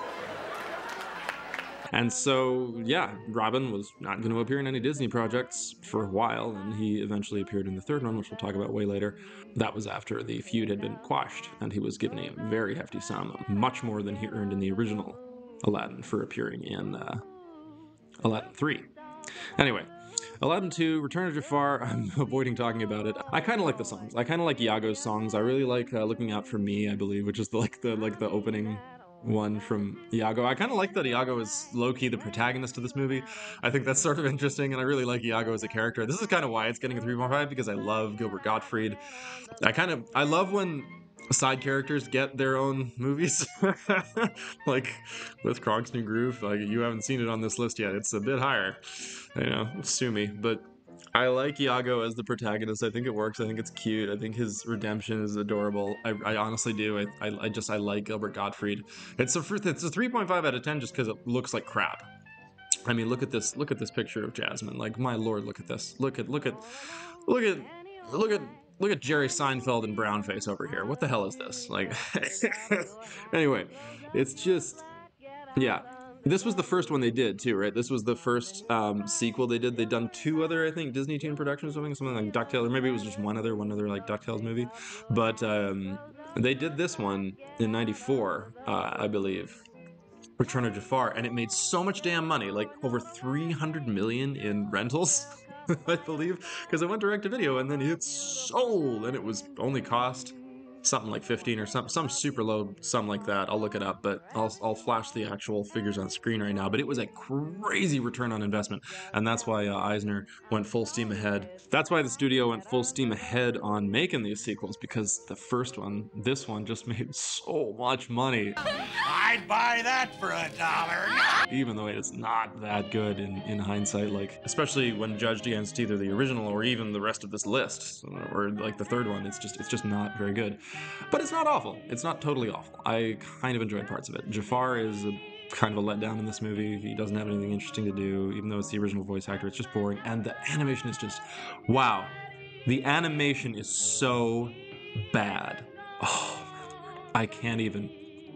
And so, yeah, Robin was not going to appear in any Disney projects for a while, and he eventually appeared in the third one, which we'll talk about way later. That was after the feud had been quashed, and he was given a very hefty sum, much more than he earned in the original Aladdin for appearing in uh, Aladdin three. Anyway, Aladdin two, Return of Jafar, I'm avoiding talking about it. I kind of like the songs. I kind of like Iago's songs. I really like uh, Looking Out For Me, I believe, which is the, like the like the opening one from Iago. I kind of like that Iago is low-key the protagonist of this movie. I think that's sort of interesting, and I really like Iago as a character. This is kind of why it's getting a three point five, because I love Gilbert Gottfried. I kind of, I love when side characters get their own movies. Like with Kronk's New Groove. Like, you haven't seen it on this list yet. It's a bit higher. You know, sue me. But I like Iago as the protagonist. I think it works. I think it's cute. I think his redemption is adorable. I, I honestly do. I, I, I just, I like Gilbert Gottfried. It's a, it's a three point five out of ten just because it looks like crap. I mean, look at this, look at this picture of Jasmine. Like, my lord, look at this. Look at, look at, look at, look at, look at Jerry Seinfeld and brownface over here. What the hell is this? Like, anyway, it's just, yeah. This was the first one they did too, right? This was the first um, sequel they did. They'd done two other, I think, Disney Toon productions, something, something like DuckTales, or maybe it was just one other, one other like DuckTales movie. But um, they did this one in ninety-four, uh, I believe, Return of Jafar, and it made so much damn money, like over three hundred million in rentals, I believe, because it went direct to video, and then it sold, and it was only cost something like fifteen or some some super low sum like that. I'll look it up, but I'll I'll flash the actual figures on screen right now. But it was a crazy return on investment, and that's why uh, Eisner went full steam ahead. That's why the studio went full steam ahead on making these sequels, because the first one, this one, just made so much money. I'd buy that for a dollar. Even though it's not that good in, in hindsight, like, especially when judged against either the original or even the rest of this list, or like the third one, it's just it's just not very good. But it's not awful. It's not totally awful. I kind of enjoyed parts of it. Jafar is a, kind of a letdown in this movie. He doesn't have anything interesting to do, even though it's the original voice actor. It's just boring, and the animation is just, wow. The animation is so bad. Oh, I can't even.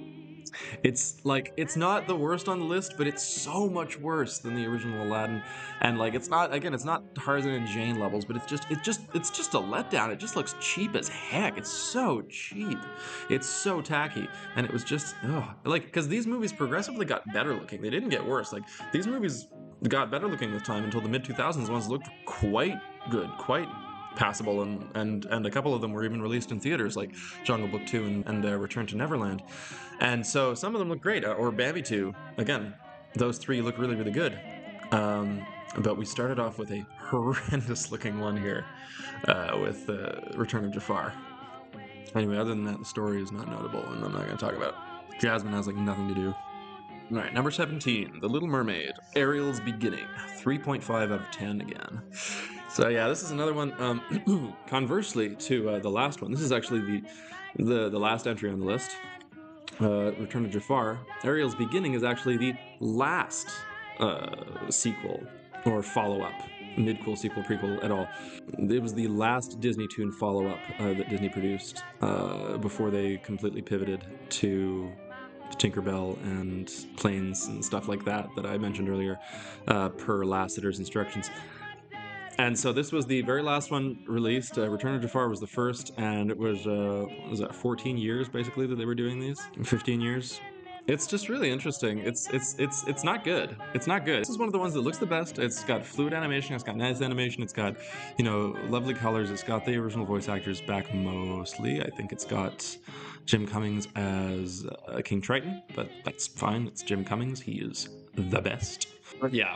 It's like, it's not the worst on the list, but it's so much worse than the original Aladdin. And like, it's not, again, it's not Tarzan and Jane levels, but it's just, it just, it's just a letdown. It just looks cheap as heck. It's so cheap. It's so tacky. And it was just, oh, like, because these movies progressively got better looking. They didn't get worse. Like, these movies got better looking with time until the mid two thousands ones looked quite good, quite passable, and and and a couple of them were even released in theaters, like Jungle Book two and, and uh, Return to Neverland. And so some of them look great, uh, or Bambi two. Again, those three look really, really good. Um, but we started off with a horrendous looking one here, uh, with uh, Return of Jafar. Anyway, other than that, the story is not notable, and I'm not going to talk about it. Jasmine has like nothing to do. All right, number seventeen, The Little Mermaid, Ariel's Beginning, three point five out of ten again. So yeah, this is another one. Um, conversely to uh, the last one, this is actually the the the last entry on the list. Uh, Return of Jafar. Ariel's Beginning is actually the last uh, sequel or follow-up, midquel, sequel, prequel at all. It was the last Disney Toon follow-up uh, that Disney produced uh, before they completely pivoted to Tinkerbell and planes and stuff like that that I mentioned earlier, uh, per Lasseter's instructions. And so this was the very last one released. Uh, Return of Jafar was the first, and it was, uh, what was that, fourteen years basically that they were doing these? fifteen years? It's just really interesting. It's it's it's it's not good. It's not good. This is one of the ones that looks the best. It's got fluid animation. It's got nice animation. It's got, you know, lovely colors. It's got the original voice actors back mostly. I think it's got Jim Cummings as uh, King Triton, but that's fine. It's Jim Cummings. He is the best. But yeah,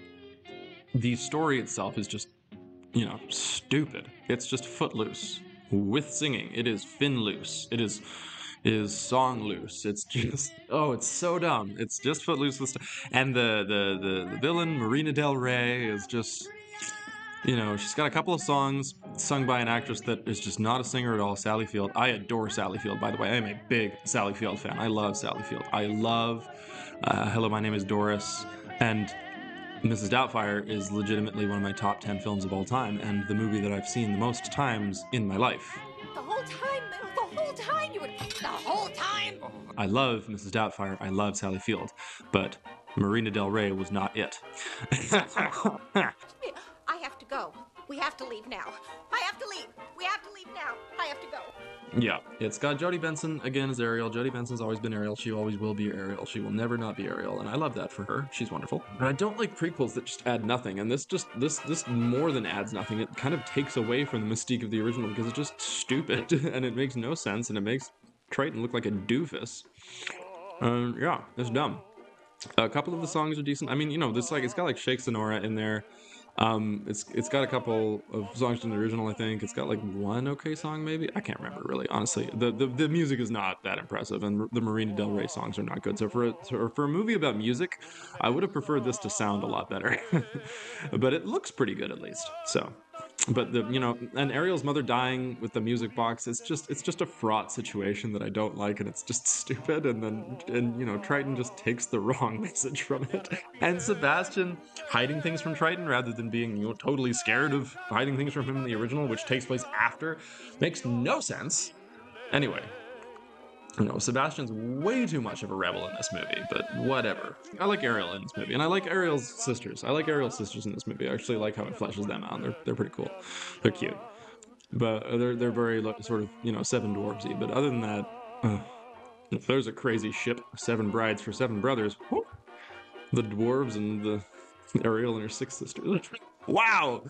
the story itself is just, you know, stupid. It's just Footloose with singing. It is fin loose. It is it is song loose. It's just, oh, it's so dumb. It's just Footloose with st- and the, the the the villain Marina Del Rey is just, you know, she's got a couple of songs sung by an actress that is just not a singer at all, Sally Field. I adore Sally Field, by the way. I am a big Sally Field fan. I love Sally Field. I love uh, Hello, My Name is Doris, and Missus Doubtfire is legitimately one of my top ten films of all time, and the movie that I've seen the most times in my life. The whole time, the whole time you would, the whole time. I love Missus Doubtfire, I love Sally Field, but Marina Del Rey was not it. I have to go. We have to leave now. I have to leave. We have to leave now. I have to go. Yeah, it's got Jodie Benson again as Ariel. Jodie Benson's always been Ariel. She always will be Ariel. She will never not be Ariel, and I love that for her. She's wonderful. But I don't like prequels that just add nothing, and this just this this more than adds nothing. It kind of takes away from the mystique of the original because it's just stupid and it makes no sense, and it makes Triton look like a doofus. Um, yeah, it's dumb. A couple of the songs are decent. I mean, you know, this like it's got like Shake Sonora in there. Um, it's it's got a couple of songs from the original, I think. It's got like one okay song, maybe. I can't remember really, honestly. The the, the music is not that impressive, and the Marina Del Rey songs are not good. So for a, for a movie about music, I would have preferred this to sound a lot better. But it looks pretty good at least. So, but the you know, and Ariel's mother dying with the music box, it's just it's just a fraught situation that I don't like, and it's just stupid. And then and you know, Triton just takes the wrong message from it, and Sebastian hiding things from Triton rather than being, you know, totally scared of hiding things from him in the original, which takes place after, makes no sense. Anyway, you know, Sebastian's way too much of a rebel in this movie, but whatever. I like Ariel in this movie, and I like Ariel's sisters. I like Ariel's sisters in this movie. I actually like how it fleshes them out. They're they're pretty cool. They're cute, but they're they're very sort of, you know, Seven Dwarfsy. But other than that, uh, if there's a crazy ship, seven brides for seven brothers. Whoop, the dwarves and the Ariel and her six sisters. Wow!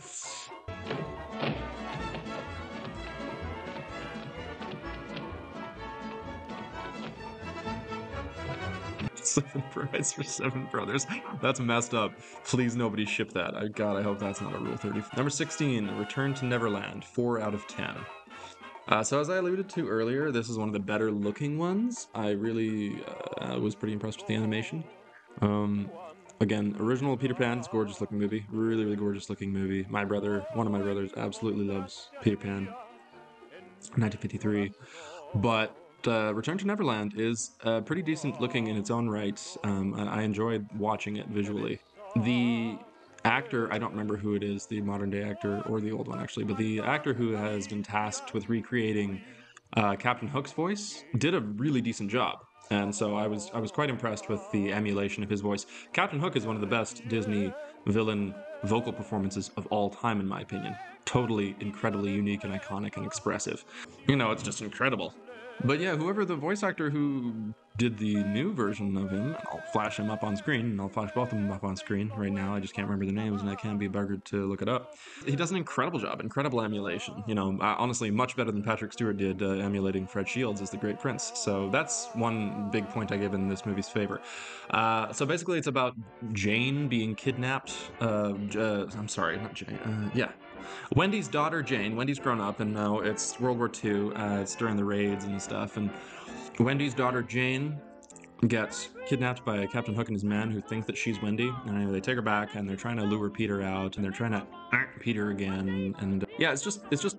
Seven brides for seven brothers. That's messed up. Please nobody ship that. I God, I hope that's not a Rule thirty. Number sixteen, Return to Neverland, four out of ten. Uh, so as I alluded to earlier, this is one of the better looking ones. I really uh, was pretty impressed with the animation. Um, again, original Peter Pan, it's a gorgeous looking movie. Really, really gorgeous looking movie. My brother, one of my brothers, absolutely loves Peter Pan. nineteen fifty-three. But uh, Return to Neverland is uh, pretty decent looking in its own right. Um, I enjoyed watching it visually. The actor, I don't remember who it is, the modern day actor or the old one actually, but the actor who has been tasked with recreating uh, Captain Hook's voice did a really decent job. And so I was I was quite impressed with the emulation of his voice. Captain Hook is one of the best Disney villain vocal performances of all time, in my opinion. Totally incredibly unique and iconic and expressive. You know, it's just incredible. But yeah, whoever the voice actor who did the new version of him, I'll flash him up on screen, and I'll flash both of them up on screen right now. I just can't remember the names, and I can't be buggered to look it up. He does an incredible job, incredible emulation. You know, uh, honestly, much better than Patrick Stewart did uh, emulating Fred Shields as the Great Prince. So that's one big point I give in this movie's favor. Uh, so basically, it's about Jane being kidnapped. Uh, uh, I'm sorry, not Jane. Uh, yeah. Wendy's daughter, Jane. Wendy's grown up, and now it's World War Two. Uh, it's during the raids and stuff. And Wendy's daughter, Jane, gets kidnapped by Captain Hook and his men who think that she's Wendy. And anyway, they take her back, and they're trying to lure Peter out, and they're trying to Peter again. And uh, yeah, it's just, it's just,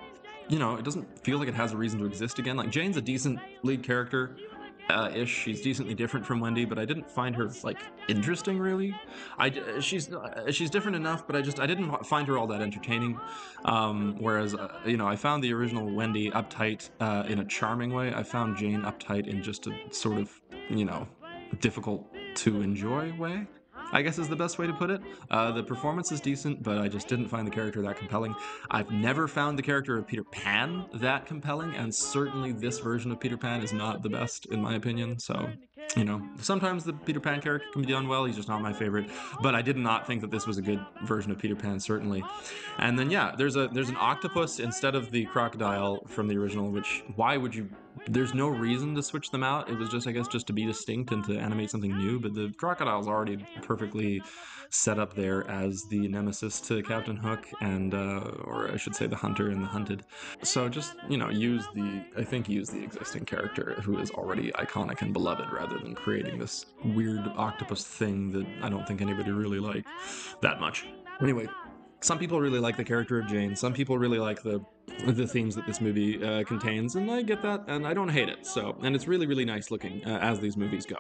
you know, it doesn't feel like it has a reason to exist again. Like, Jane's a decent lead character. Uh, ish. She's decently different from Wendy, but I didn't find her like interesting really. I she's uh, she's different enough, but I just I didn't find her all that entertaining. Um, whereas uh, you know I found the original Wendy uptight uh, in a charming way. I found Jane uptight in just a sort of you know difficult to enjoy way, I guess is the best way to put it. Uh, the performance is decent, but I just didn't find the character that compelling. I've never found the character of Peter Pan that compelling, and certainly this version of Peter Pan is not the best, in my opinion. So, you know, sometimes the Peter Pan character can be done well. He's just not my favorite. But I did not think that this was a good version of Peter Pan, certainly. And then, yeah, there's a there's an octopus instead of the crocodile from the original, which, why would you... There's no reason to switch them out. It was just, I guess, just to be distinct and to animate something new. But the crocodile's already perfectly set up there as the nemesis to Captain Hook, and uh, or I should say the hunter and the hunted. So just, you know, use the, I think use the existing character who is already iconic and beloved rather than creating this weird octopus thing that I don't think anybody really liked that much. Anyway, some people really like the character of Jane. Some people really like the the themes that this movie uh, contains, and I get that, and I don't hate it. So, and it's really, really nice looking uh, as these movies go.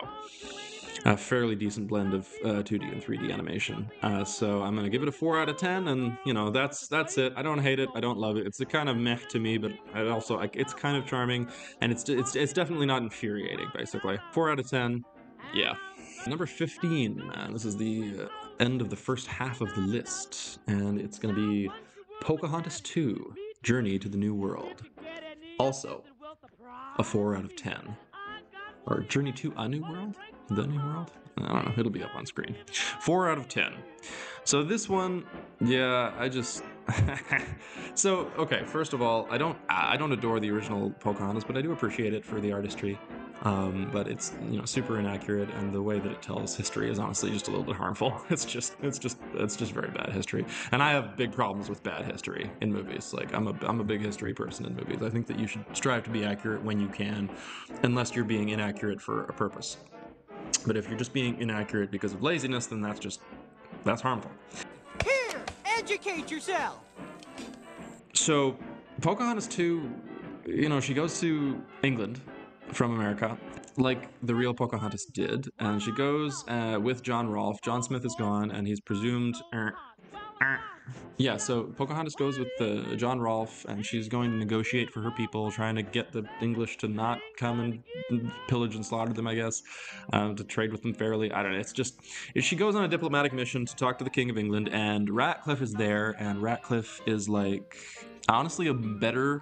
A fairly decent blend of uh, two D and three D animation. Uh, so I'm gonna give it a four out of ten, and you know that's that's it. I don't hate it. I don't love it. It's a kind of meh to me, but it also like it's kind of charming, and it's it's it's definitely not infuriating. Basically, four out of ten. Yeah. Number fifteen, man. This is the uh, end of the first half of the list, and it's gonna be Pocahontas two: Journey to the New World. Also, a four out of ten. Or Journey to a New World? The New World? I don't know. It'll be up on screen. Four out of ten. So this one, yeah, I just... So, okay, first of all, I don't I don't adore the original Pocahontas, but I do appreciate it for the artistry. Um, but it's, you know, super inaccurate, and the way that it tells history is honestly just a little bit harmful. It's just, it's just, it's just very bad history. And I have big problems with bad history in movies. Like, I'm a, I'm a big history person in movies. I think that you should strive to be accurate when you can, unless you're being inaccurate for a purpose. But if you're just being inaccurate because of laziness, then that's just, that's harmful. Here, educate yourself. So, Pocahontas two, you know, she goes to England from America, like the real Pocahontas did, and she goes uh, with John Rolfe. John Smith is gone, and he's presumed... Er, er. Yeah, so Pocahontas goes with the John Rolfe, and she's going to negotiate for her people, trying to get the English to not come and pillage and slaughter them, I guess, um, to trade with them fairly. I don't know, it's just... She goes on a diplomatic mission to talk to the King of England, and Ratcliffe is there, and Ratcliffe is, like, honestly a better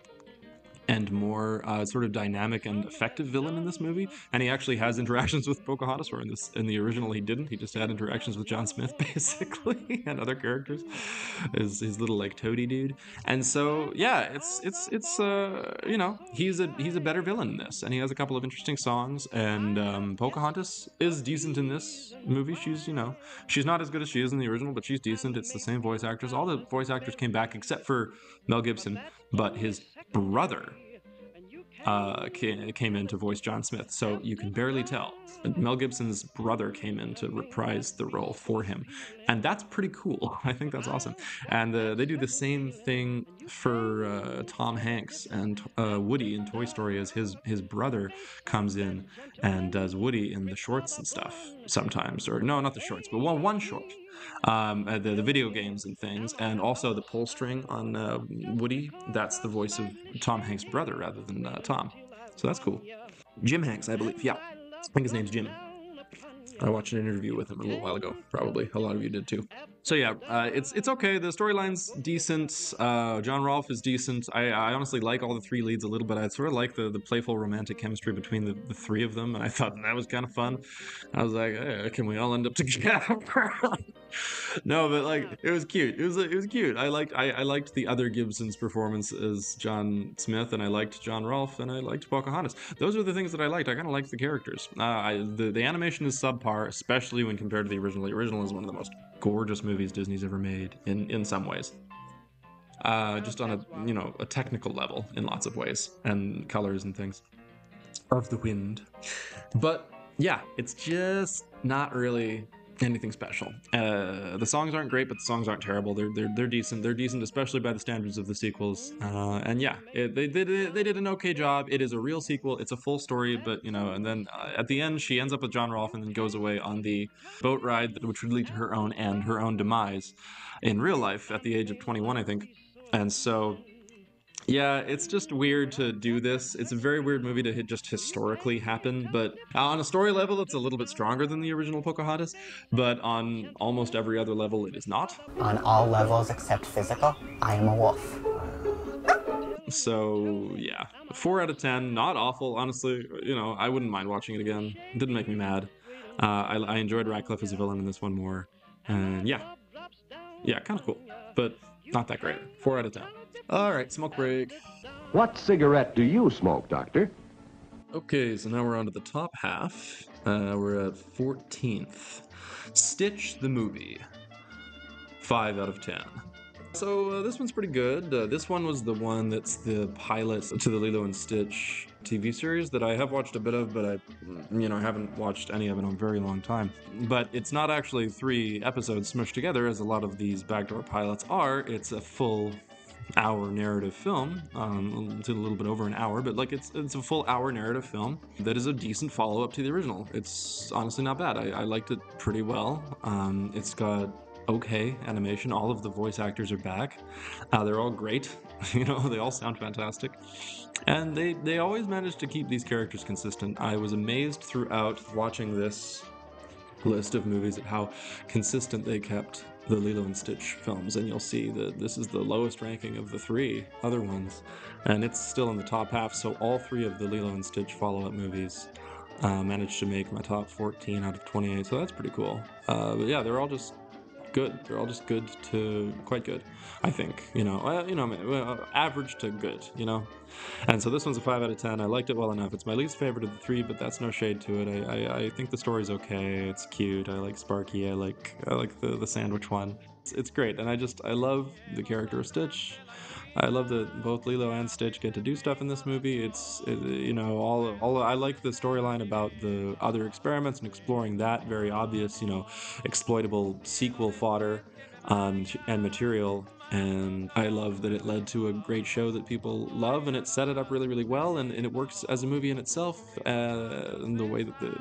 and more uh, sort of dynamic and effective villain in this movie, and he actually has interactions with Pocahontas, where in this in the original he didn't. He just had interactions with John Smith basically and other characters, his his little like toady dude. And so yeah, it's it's it's uh you know he's a he's a better villain in this, and he has a couple of interesting songs. And um, Pocahontas is decent in this movie. She's you know she's not as good as she is in the original, but she's decent. It's the same voice actors. All the voice actors came back except for Mel Gibson, but his brother uh, came in to voice John Smith, so you can barely tell. Mel Gibson's brother came in to reprise the role for him, and that's pretty cool. I think that's awesome. And uh, they do the same thing for uh, Tom Hanks and uh, Woody in Toy Story, as his his brother comes in and does Woody in the shorts and stuff. sometimes, or no, not the shorts, but one one short, um, uh, the the video games and things, and also the pull string on uh, Woody. That's the voice of Tom Hanks' brother rather than uh, Tom, so that's cool. Jim Hanks, I believe. Yeah, I think his name's Jim. I watched an interview with him a little while ago. Probably a lot of you did too. So yeah, uh, it's it's okay. The storyline's decent. Uh, John Rolfe is decent. I, I honestly like all the three leads a little bit. I sort of like the, the playful romantic chemistry between the, the three of them, and I thought that was kind of fun. I was like, hey, can we all end up together? No, but like it was cute. It was it was cute. I liked I, I liked the other Gibson's performance as John Smith, and I liked John Rolfe, and I liked Pocahontas. Those are the things that I liked. I kind of liked the characters. Uh, I, the the animation is subpar, especially when compared to the original. The original is one of the most gorgeous movies Disney's ever made in in some ways. Uh, just on a you know a technical level in lots of ways, and colors and things. Of the Wind, but yeah, it's just not really anything special. Uh, the songs aren't great, but the songs aren't terrible. They're they're they're decent. They're decent, especially by the standards of the sequels. Uh, and yeah, it, they did it, they did an okay job. It is a real sequel. It's a full story, but you know, and then uh, at the end, she ends up with John Rolfe and then goes away on the boat ride, which would lead to her own end, her own demise, in real life at the age of twenty-one, I think. And so. Yeah, it's just weird to do this. It's a very weird movie to hit just historically happen, but on a story level, it's a little bit stronger than the original Pocahontas, but on almost every other level, it is not. On all levels except physical, I am a wolf. So, yeah. four out of ten, not awful, honestly. You know, I wouldn't mind watching it again. It didn't make me mad. Uh, I, I enjoyed Radcliffe as a villain in this one more. And yeah. Yeah, kind of cool, but not that great. four out of ten. All right, smoke break. What cigarette do you smoke, Doctor? Okay, so now we're on to the top half. Uh, we're at fourteenth. Stitch the movie. five out of ten. So uh, this one's pretty good. Uh, this one was the one that's the pilot to the Lilo and Stitch T V series that I have watched a bit of, but I, you know, I haven't watched any of it in a very long time. But it's not actually three episodes smushed together, as a lot of these backdoor pilots are. It's a full hour narrative film, um, it's a little bit over an hour, but like it's it's a full hour narrative film that is a decent follow-up to the original. It's honestly not bad. I, I liked it pretty well. Um, it's got okay animation. All of the voice actors are back. Uh, they're all great. You know, they all sound fantastic. And they, they always manage to keep these characters consistent. I was amazed throughout watching this list of movies at how consistent they kept the Lilo and Stitch films, and you'll see that this is the lowest ranking of the three other ones, and it's still in the top half. So all three of the Lilo and Stitch follow-up movies uh, managed to make my top fourteen out of twenty-eight, so that's pretty cool. Uh, but yeah, they're all just good. They're all just good to quite good, I think. You know, uh, you know, uh, average to good. You know, and so this one's a five out of ten. I liked it well enough. It's my least favorite of the three, but that's no shade to it. I, I, I think the story's okay. It's cute. I like Sparky. I like I like the the sandwich one. It's, it's great, and I just I love the character of Stitch. I love that both Lilo and Stitch get to do stuff in this movie. It's it, you know all all I like the storyline about the other experiments and exploring that very obvious you know exploitable sequel fodder um, and material. And I love that it led to a great show that people love, and it set it up really really well, and, and it works as a movie in itself. Uh, and the way that the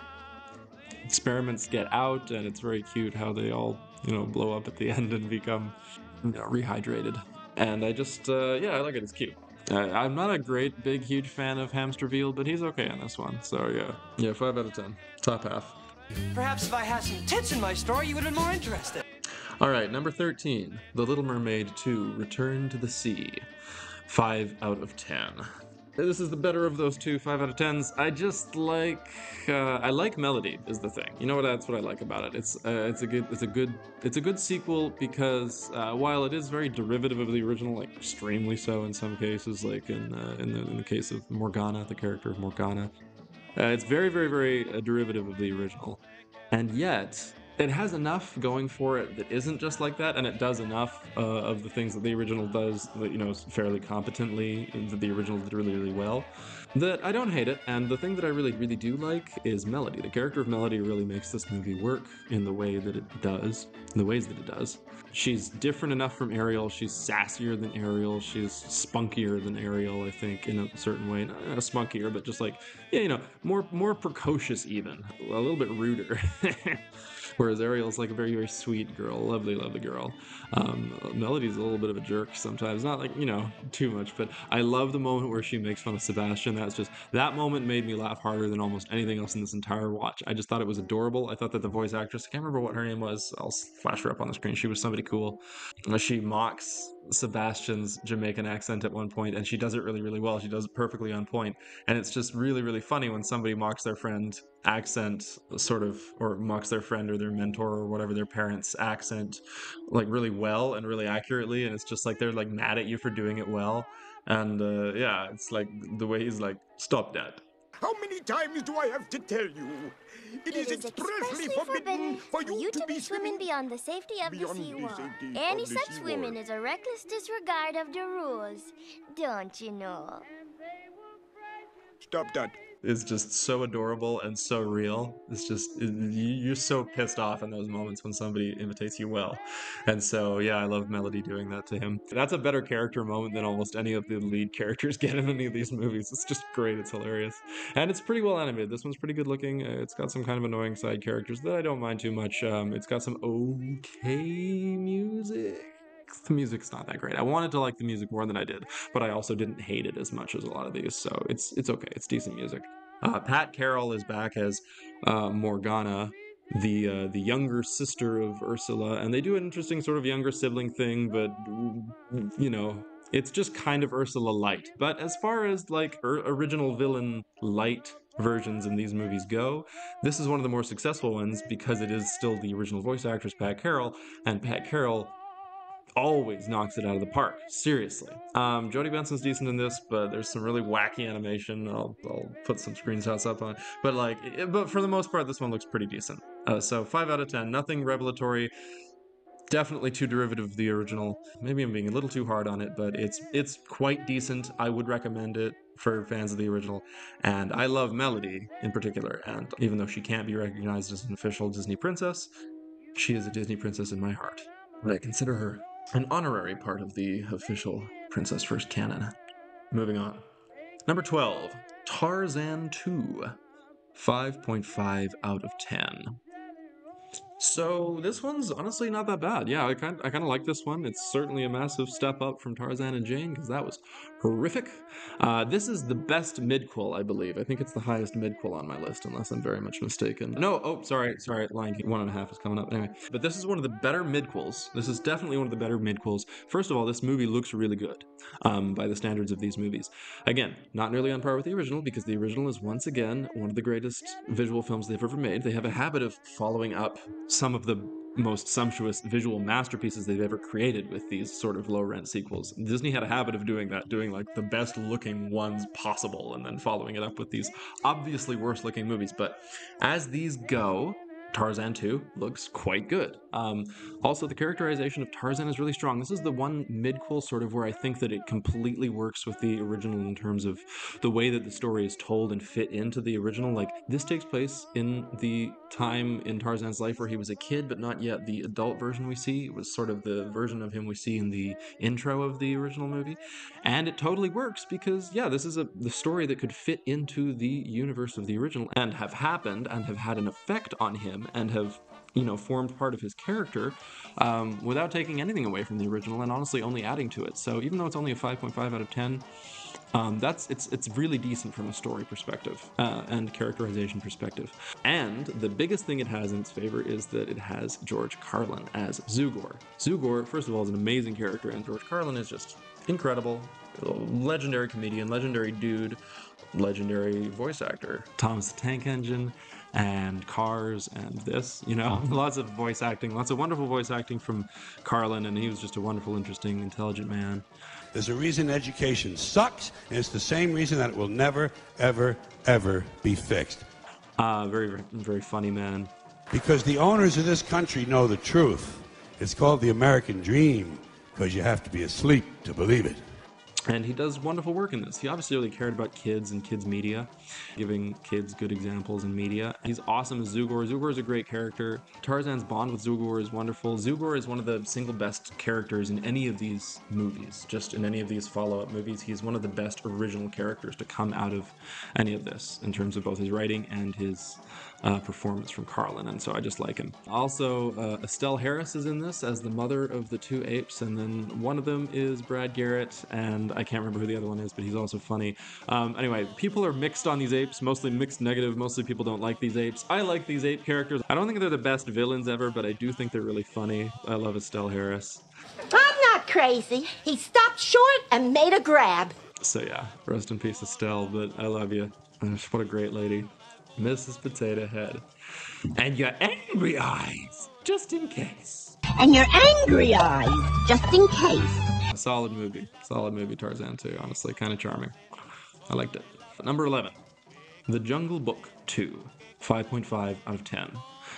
experiments get out, and it's very cute how they all you know blow up at the end and become you know, rehydrated. And I just, uh, yeah, I like it. It's cute. Uh, I'm not a great, big, huge fan of Hamster Veal, but he's okay on this one. So, yeah. Yeah, five out of ten. Top half. Perhaps if I had some tits in my story, you would have been more interested. All right, number thirteen. The Little Mermaid two, Return to the Sea. five out of ten. This is the better of those two five out of tens. I just like uh, I like melody is the thing. You know what? That's what I like about it. It's uh, it's a good it's a good it's a good sequel because uh, while it is very derivative of the original, like extremely so in some cases, like in uh, in the in the case of Morgana, the character of Morgana, uh, it's very very very a derivative of the original, and yet it has enough going for it that isn't just like that, and it does enough uh, of the things that the original does, that, you know, fairly competently, that the original did really, really well, that I don't hate it. And the thing that I really, really do like is Melody. The character of Melody really makes this movie work in the way that it does, in the ways that it does. She's different enough from Ariel. She's sassier than Ariel. She's spunkier than Ariel, I think, in a certain way. Not, not spunkier, but just like, yeah, you know, more more precocious even. A little bit ruder. Whereas Ariel's like a very, very sweet girl. Lovely, lovely girl. Um, Melody's a little bit of a jerk sometimes. Not like, you know, too much, but I love the moment where she makes fun of Sebastian. That's just, that moment made me laugh harder than almost anything else in this entire watch. I just thought it was adorable. I thought that the voice actress, I can't remember what her name was. I'll flash her up on the screen. She was somebody cool. She mocks Sebastian's Jamaican accent at one point, and she does it really, really well. She does it perfectly on point. And it's just really, really funny when somebody mocks their friend accent, sort of, or mocks their friend or their mentor or whatever, their parents' accent, like really well and really accurately. And it's just like they're like mad at you for doing it well. And uh, yeah, it's like the way he's like, stop that. How many times do I have to tell you? It, it is, is expressly forbidden, forbidden for you, you to, to be swimming beyond the safety of the seawall. Any such swimming is a reckless disregard of the rules. Don't you know? Stop that. Is just so adorable and so real. It's just, you're so pissed off in those moments when somebody imitates you well. And so, yeah, I love Melody doing that to him. That's a better character moment than almost any of the lead characters get in any of these movies. It's just great. It's hilarious. And it's pretty well animated. This one's pretty good looking. It's got some kind of annoying side characters that I don't mind too much. Um, it's got some okay music. The music's not that great. I wanted to like the music more than I did, but I also didn't hate it as much as a lot of these, so it's it's okay. It's decent music. Uh, Pat Carroll is back as uh, Morgana, the uh, the younger sister of Ursula, and they do an interesting sort of younger sibling thing, but, you know, it's just kind of Ursula light. But as far as like er- original villain light versions in these movies go, this is one of the more successful ones because it is still the original voice actress Pat Carroll, and Pat Carroll always knocks it out of the park. Seriously. Um, Jodie Benson's decent in this, but there's some really wacky animation. I'll, I'll put some screenshots up on it. But like, it, but for the most part, this one looks pretty decent. Uh, so five out of ten. Nothing revelatory. Definitely too derivative of the original. Maybe I'm being a little too hard on it, but it's it's quite decent. I would recommend it for fans of the original. And I love Melody in particular. And even though she can't be recognized as an official Disney princess, she is a Disney princess in my heart. And I consider her an honorary part of the official Princess First canon. Moving on. Number twelve, Tarzan two. five point five out of ten. So this one's honestly not that bad. Yeah, I kind I kind of like this one. It's certainly a massive step up from Tarzan and Jane, because that was horrific. Uh, this is the best midquel, I believe. I think it's the highest midquel on my list, unless I'm very much mistaken. No, oh, sorry, sorry, Lion King one and a half is coming up. Anyway, but this is one of the better midquels. This is definitely one of the better midquels. First of all, this movie looks really good um, by the standards of these movies. Again, not nearly on par with the original, because the original is once again one of the greatest visual films they've ever made. They have a habit of following up some of the most sumptuous visual masterpieces they've ever created with these sort of low-rent sequels. Disney had a habit of doing that, doing like the best-looking ones possible, and then following it up with these obviously worse-looking movies. But as these go, Tarzan two looks quite good. Um, also, the characterization of Tarzan is really strong. This is the one midquel sort of where I think that it completely works with the original in terms of the way that the story is told and fit into the original. Like, this takes place in the time in Tarzan's life where he was a kid, but not yet the adult version we see. It was sort of the version of him we see in the intro of the original movie. And it totally works because, yeah, this is a the story that could fit into the universe of the original and have happened and have had an effect on him and have, you know, formed part of his character um, without taking anything away from the original and honestly only adding to it. So even though it's only a five point five out of ten, um, that's it's it's really decent from a story perspective uh, and characterization perspective. And the biggest thing it has in its favor is that it has George Carlin as Zugor. Zugor, first of all, is an amazing character, and George Carlin is just incredible. Legendary comedian, legendary dude, legendary voice actor. Thomas the Tank Engine and Cars and this, you know, lots of voice acting, lots of wonderful voice acting from Carlin, and he was just a wonderful, interesting, intelligent man. There's a reason education sucks, and it's the same reason that it will never, ever, ever be fixed. Uh, very, very, very funny man. Because the owners of this country know the truth. It's called the American dream, because you have to be asleep to believe it. And he does wonderful work in this. He obviously really cared about kids and kids media, giving kids good examples in media. He's awesome as Zugor. Zugor is a great character. Tarzan's bond with Zugor is wonderful. Zugor is one of the single best characters in any of these movies, just in any of these follow-up movies. He's one of the best original characters to come out of any of this in terms of both his writing and his uh, performance from Carlin, and so I just like him. Also, uh, Estelle Harris is in this as the mother of the two apes, and then one of them is Brad Garrett, and I can't remember who the other one is, but he's also funny. Um, anyway, people are mixed on these apes, mostly mixed negative. Mostly people don't like these apes. I like these ape characters. I don't think they're the best villains ever, but I do think they're really funny. I love Estelle Harris. I'm not crazy. He stopped short and made a grab. So yeah, rest in peace, Estelle, but I love you. What a great lady. Missus Potato Head. And your angry eyes, just in case. And your angry eyes, just in case. A solid movie. Solid movie, Tarzan two, honestly. Kind of charming. I liked it. Number eleven. The Jungle Book two. five point five out of ten.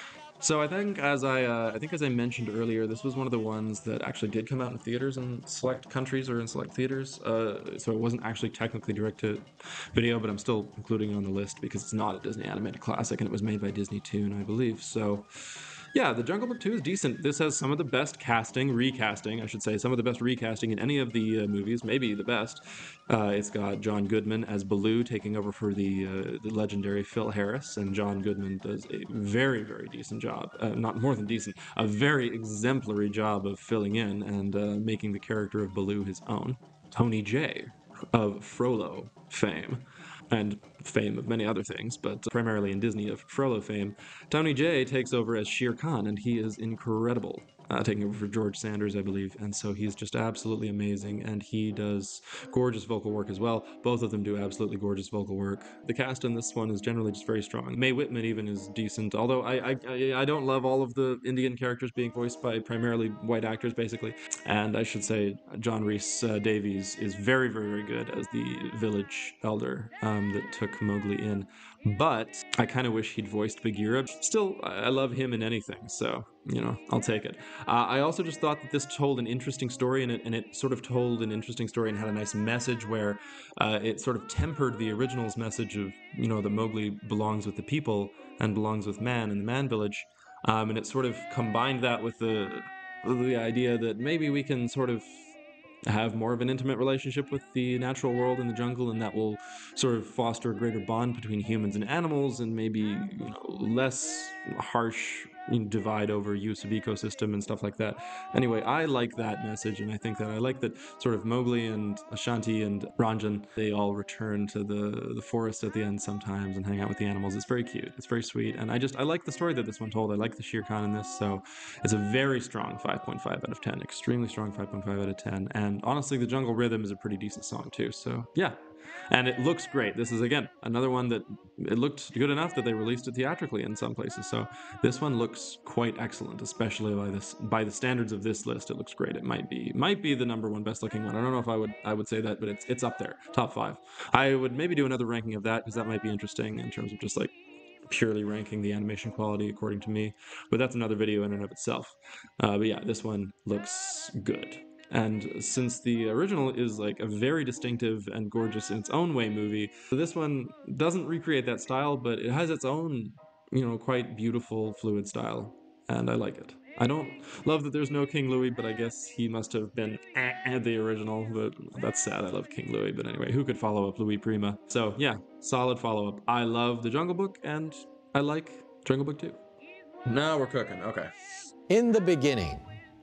So I think, as I, uh, I think as I mentioned earlier, this was one of the ones that actually did come out in theaters in select countries or in select theaters. Uh, so it wasn't actually technically direct to video, but I'm still including it on the list because it's not a Disney animated classic, and it was made by Disney Toon, I believe. So yeah, The Jungle Book two is decent. This has some of the best casting, recasting, I should say, some of the best recasting in any of the uh, movies, maybe the best. Uh, it's got John Goodman as Baloo taking over for the, uh, the legendary Phil Harris, and John Goodman does a very, very decent job. Uh, not more than decent, a very exemplary job of filling in and uh, making the character of Baloo his own. Tony Jay of Frollo fame, and fame of many other things, but primarily in Disney of Frollo fame, Tony Jay takes over as Shere Khan, and he is incredible. Uh, taking over for George Sanders, I believe, and so he's just absolutely amazing, and he does gorgeous vocal work as well. Both of them do absolutely gorgeous vocal work. The cast in this one is generally just very strong. Mae Whitman even is decent, although I I, I don't love all of the Indian characters being voiced by primarily white actors, basically. And I should say John Rhys uh, Davies is very, very, very good as the village elder um, that took Mowgli in. But I kind of wish he'd voiced Bagheera. Still, I love him in anything, so, you know, I'll take it. Uh, I also just thought that this told an interesting story, and it, and it sort of told an interesting story and had a nice message where uh, it sort of tempered the original's message of, you know, that Mowgli belongs with the people and belongs with man in the man village. Um, and it sort of combined that with the, the idea that maybe we can sort of have more of an intimate relationship with the natural world in the jungle, and that will sort of foster a greater bond between humans and animals, and maybe, you know, less harsh divide over use of ecosystem and stuff like that. Anyway, I like that message, and I think that I like that sort of Mowgli and Ashanti and Ranjan, they all return to the, the forest at the end sometimes and hang out with the animals. It's very cute. It's very sweet, and I just, I like the story that this one told. I like the Shere Khan in this, so it's a very strong five point five out of ten. Extremely strong five point five out of ten, and honestly, the Jungle Rhythm is a pretty decent song too, so yeah. And it looks great. This is, again, another one that it looked good enough that they released it theatrically in some places. So this one looks quite excellent, especially by this by the standards of this list. It looks great. It might be might be the number one best looking one. I don't know if I would I would say that, but it's it's up there, top five. I would maybe do another ranking of that because that might be interesting in terms of just like purely ranking the animation quality according to me. But that's another video in and of itself. Uh, but yeah, this one looks good. And since the original is like a very distinctive and gorgeous in its own way movie, this one doesn't recreate that style, but it has its own, you know, quite beautiful, fluid style, and I like it. I don't love that there's no King Louis, but I guess he must have been eh, the original, but that's sad. I love King Louis, but anyway, who could follow up Louis Prima? So yeah, solid follow-up. I love The Jungle Book, and I like Jungle Book two. Now we're cooking, okay. In the beginning,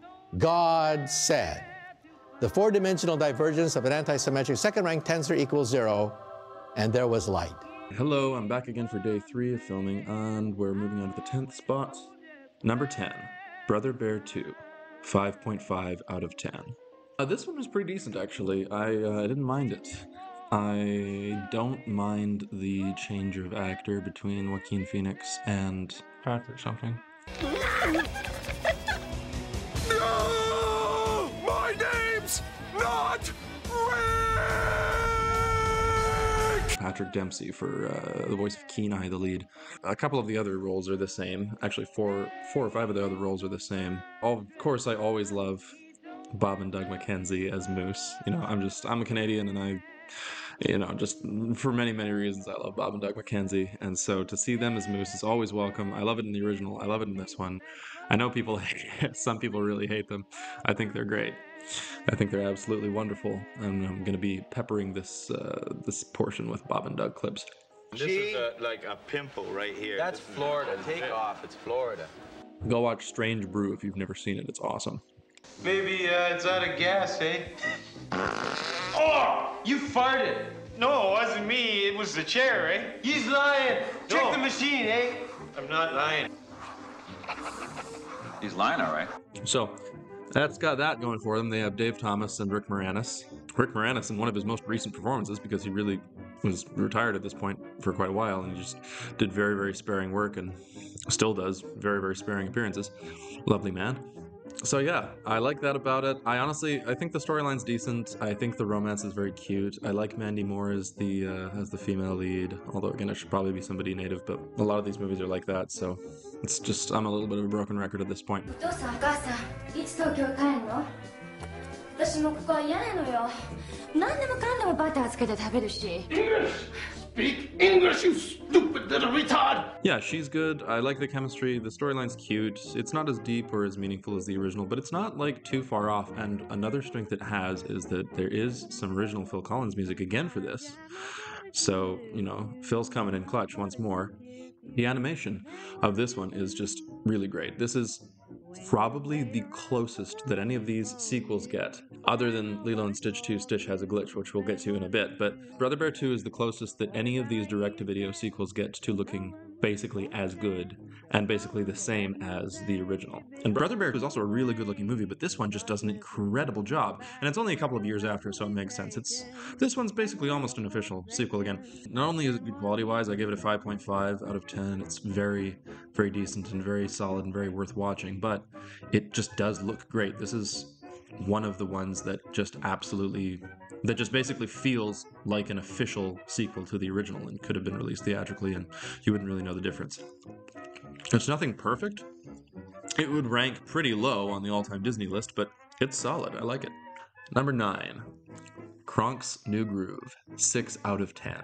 God said, the four-dimensional divergence of an anti-symmetric second-rank tensor equals zero, and there was light. Hello, I'm back again for day three of filming, and we're moving on to the tenth spot. Number ten, Brother Bear two, five point five out of ten. Uh, this one was pretty decent, actually. I uh, didn't mind it. I don't mind the change of actor between Joaquin Phoenix and Patrick something. No! My name's not Rick! Patrick Dempsey for uh, the voice of Kenai, the lead. A couple of the other roles are the same. Actually, four, four or five of the other roles are the same. Of course, I always love Bob and Doug McKenzie as Moose. You know, I'm just, I'm a Canadian and I, you know, just for many, many reasons, I love Bob and Doug McKenzie. And so to see them as Moose is always welcome. I love it in the original. I love it in this one. I know people, some people really hate them. I think they're great. I think they're absolutely wonderful. And I'm going to be peppering this uh, this portion with Bob and Doug clips. This is a, like a pimple right here. That's Florida. Take off. It's Florida. Go watch Strange Brew if you've never seen it. It's awesome. Maybe uh, it's out of gas, eh? Oh! You farted! No, it wasn't me. It was the chair, eh? He's lying! Check No. the machine, eh? I'm not lying. He's lying, all right. So, that's got that going for them. They have Dave Thomas and Rick Moranis. Rick Moranis in one of his most recent performances, because he really was retired at this point for quite a while, and he just did very, very sparing work, and still does very, very sparing appearances. Lovely man. So yeah, I like that about it. I honestly, I think the storyline's decent. I think the romance is very cute. I like Mandy Moore as the uh, as the female lead, although again, it should probably be somebody native, but a lot of these movies are like that, so it's just, I'm a little bit of a broken record at this point. お父さんお母さんいつ東京帰るの？私もここは嫌なのよ。何でもかんでもバターつけて食べるし。 Speak English, you stupid little retard! Yeah, she's good. I like the chemistry. The storyline's cute. It's not as deep or as meaningful as the original, but it's not like too far off. And another strength it has is that there is some original Phil Collins music again for this. So, you know, Phil's coming in clutch once more. The animation of this one is just really great. This is probably the closest that any of these sequels get, other than Lilo and Stitch two, Stitch Has a Glitch, which we'll get to in a bit, but Brother Bear two is the closest that any of these direct-to-video sequels get to looking basically as good and basically the same as the original. And Brother Bear is also a really good-looking movie, but this one just does an incredible job, and it's only a couple of years after, so it makes sense. It's this one's basically almost an official sequel again. Not only is it good quality-wise, I give it a five point five out of ten. It's very, very decent and very solid and very worth watching, but it just does look great. This is one of the ones that just absolutely, that just basically feels like an official sequel to the original and could have been released theatrically and you wouldn't really know the difference. It's nothing perfect. It would rank pretty low on the all-time Disney list, but it's solid. I like it. Number nine, Kronk's New Groove, six out of ten.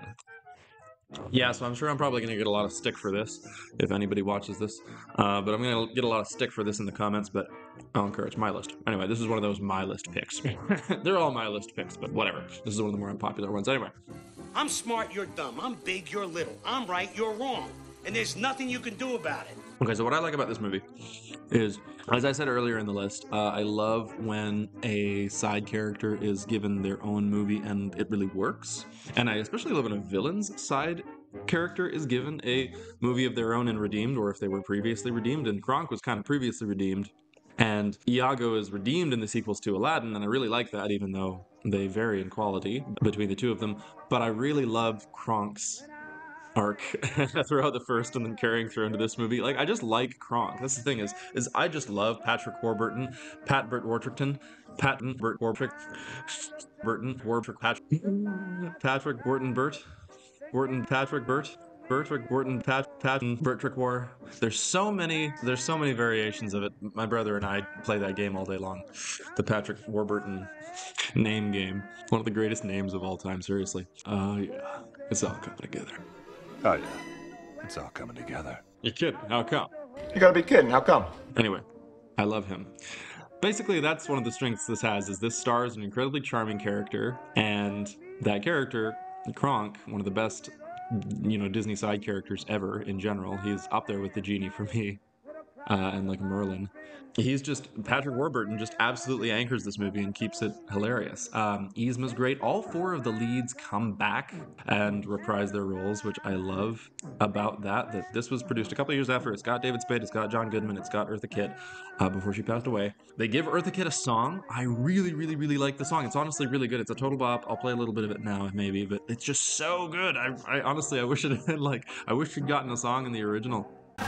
Yeah, so I'm sure I'm probably going to get a lot of stick for this, if anybody watches this. Uh, but I'm going to get a lot of stick for this in the comments, but I don't care, it's my list. Anyway, this is one of those my list picks. They're all my list picks, but whatever. This is one of the more unpopular ones. Anyway. I'm smart, you're dumb. I'm big, you're little. I'm right, you're wrong. And there's nothing you can do about it. Okay, so what I like about this movie is, as I said earlier in the list, uh, I love when a side character is given their own movie and it really works. And I especially love when a villain's side character is given a movie of their own and redeemed, or if they were previously redeemed, and Kronk was kind of previously redeemed. And Iago is redeemed in the sequels to Aladdin, and I really like that, even though they vary in quality between the two of them. But I really love Kronk's arc throughout the first and then carrying through into this movie. Like, I just like Kronk. That's the thing is, is I just love Patrick Warburton, Pat Burt Wartrickton, Patton Burt Wartrick, Burton Wartrick, Patrick, Patrick Wharton Burt, Wharton Patrick Burt, Bertrick Wharton Pat Patton Bertrick War. There's so many, there's so many variations of it. My brother and I play that game all day long. The Patrick Warburton name game. One of the greatest names of all time, seriously. Oh uh, yeah, it's all coming together. Oh yeah, it's all coming together. You kidding? How come? You gotta be kidding, how come? Anyway, I love him. Basically, that's one of the strengths this has, is this stars an incredibly charming character, and that character, Kronk, one of the best, you know, Disney side characters ever in general. He's up there with the genie for me, uh, and like Merlin. He's just, Patrick Warburton just absolutely anchors this movie and keeps it hilarious. Um, Yzma's great. All four of the leads come back and reprise their roles, which I love about that, that this was produced a couple of years after. It's got David Spade, it's got John Goodman, it's got Eartha Kitt, uh, before she passed away. They give Eartha Kitt a song. I really, really, really like the song. It's honestly really good. It's a total bop. I'll play a little bit of it now, maybe, but it's just so good. I, I honestly, I wish it had, like, I wish we'd gotten a song in the original.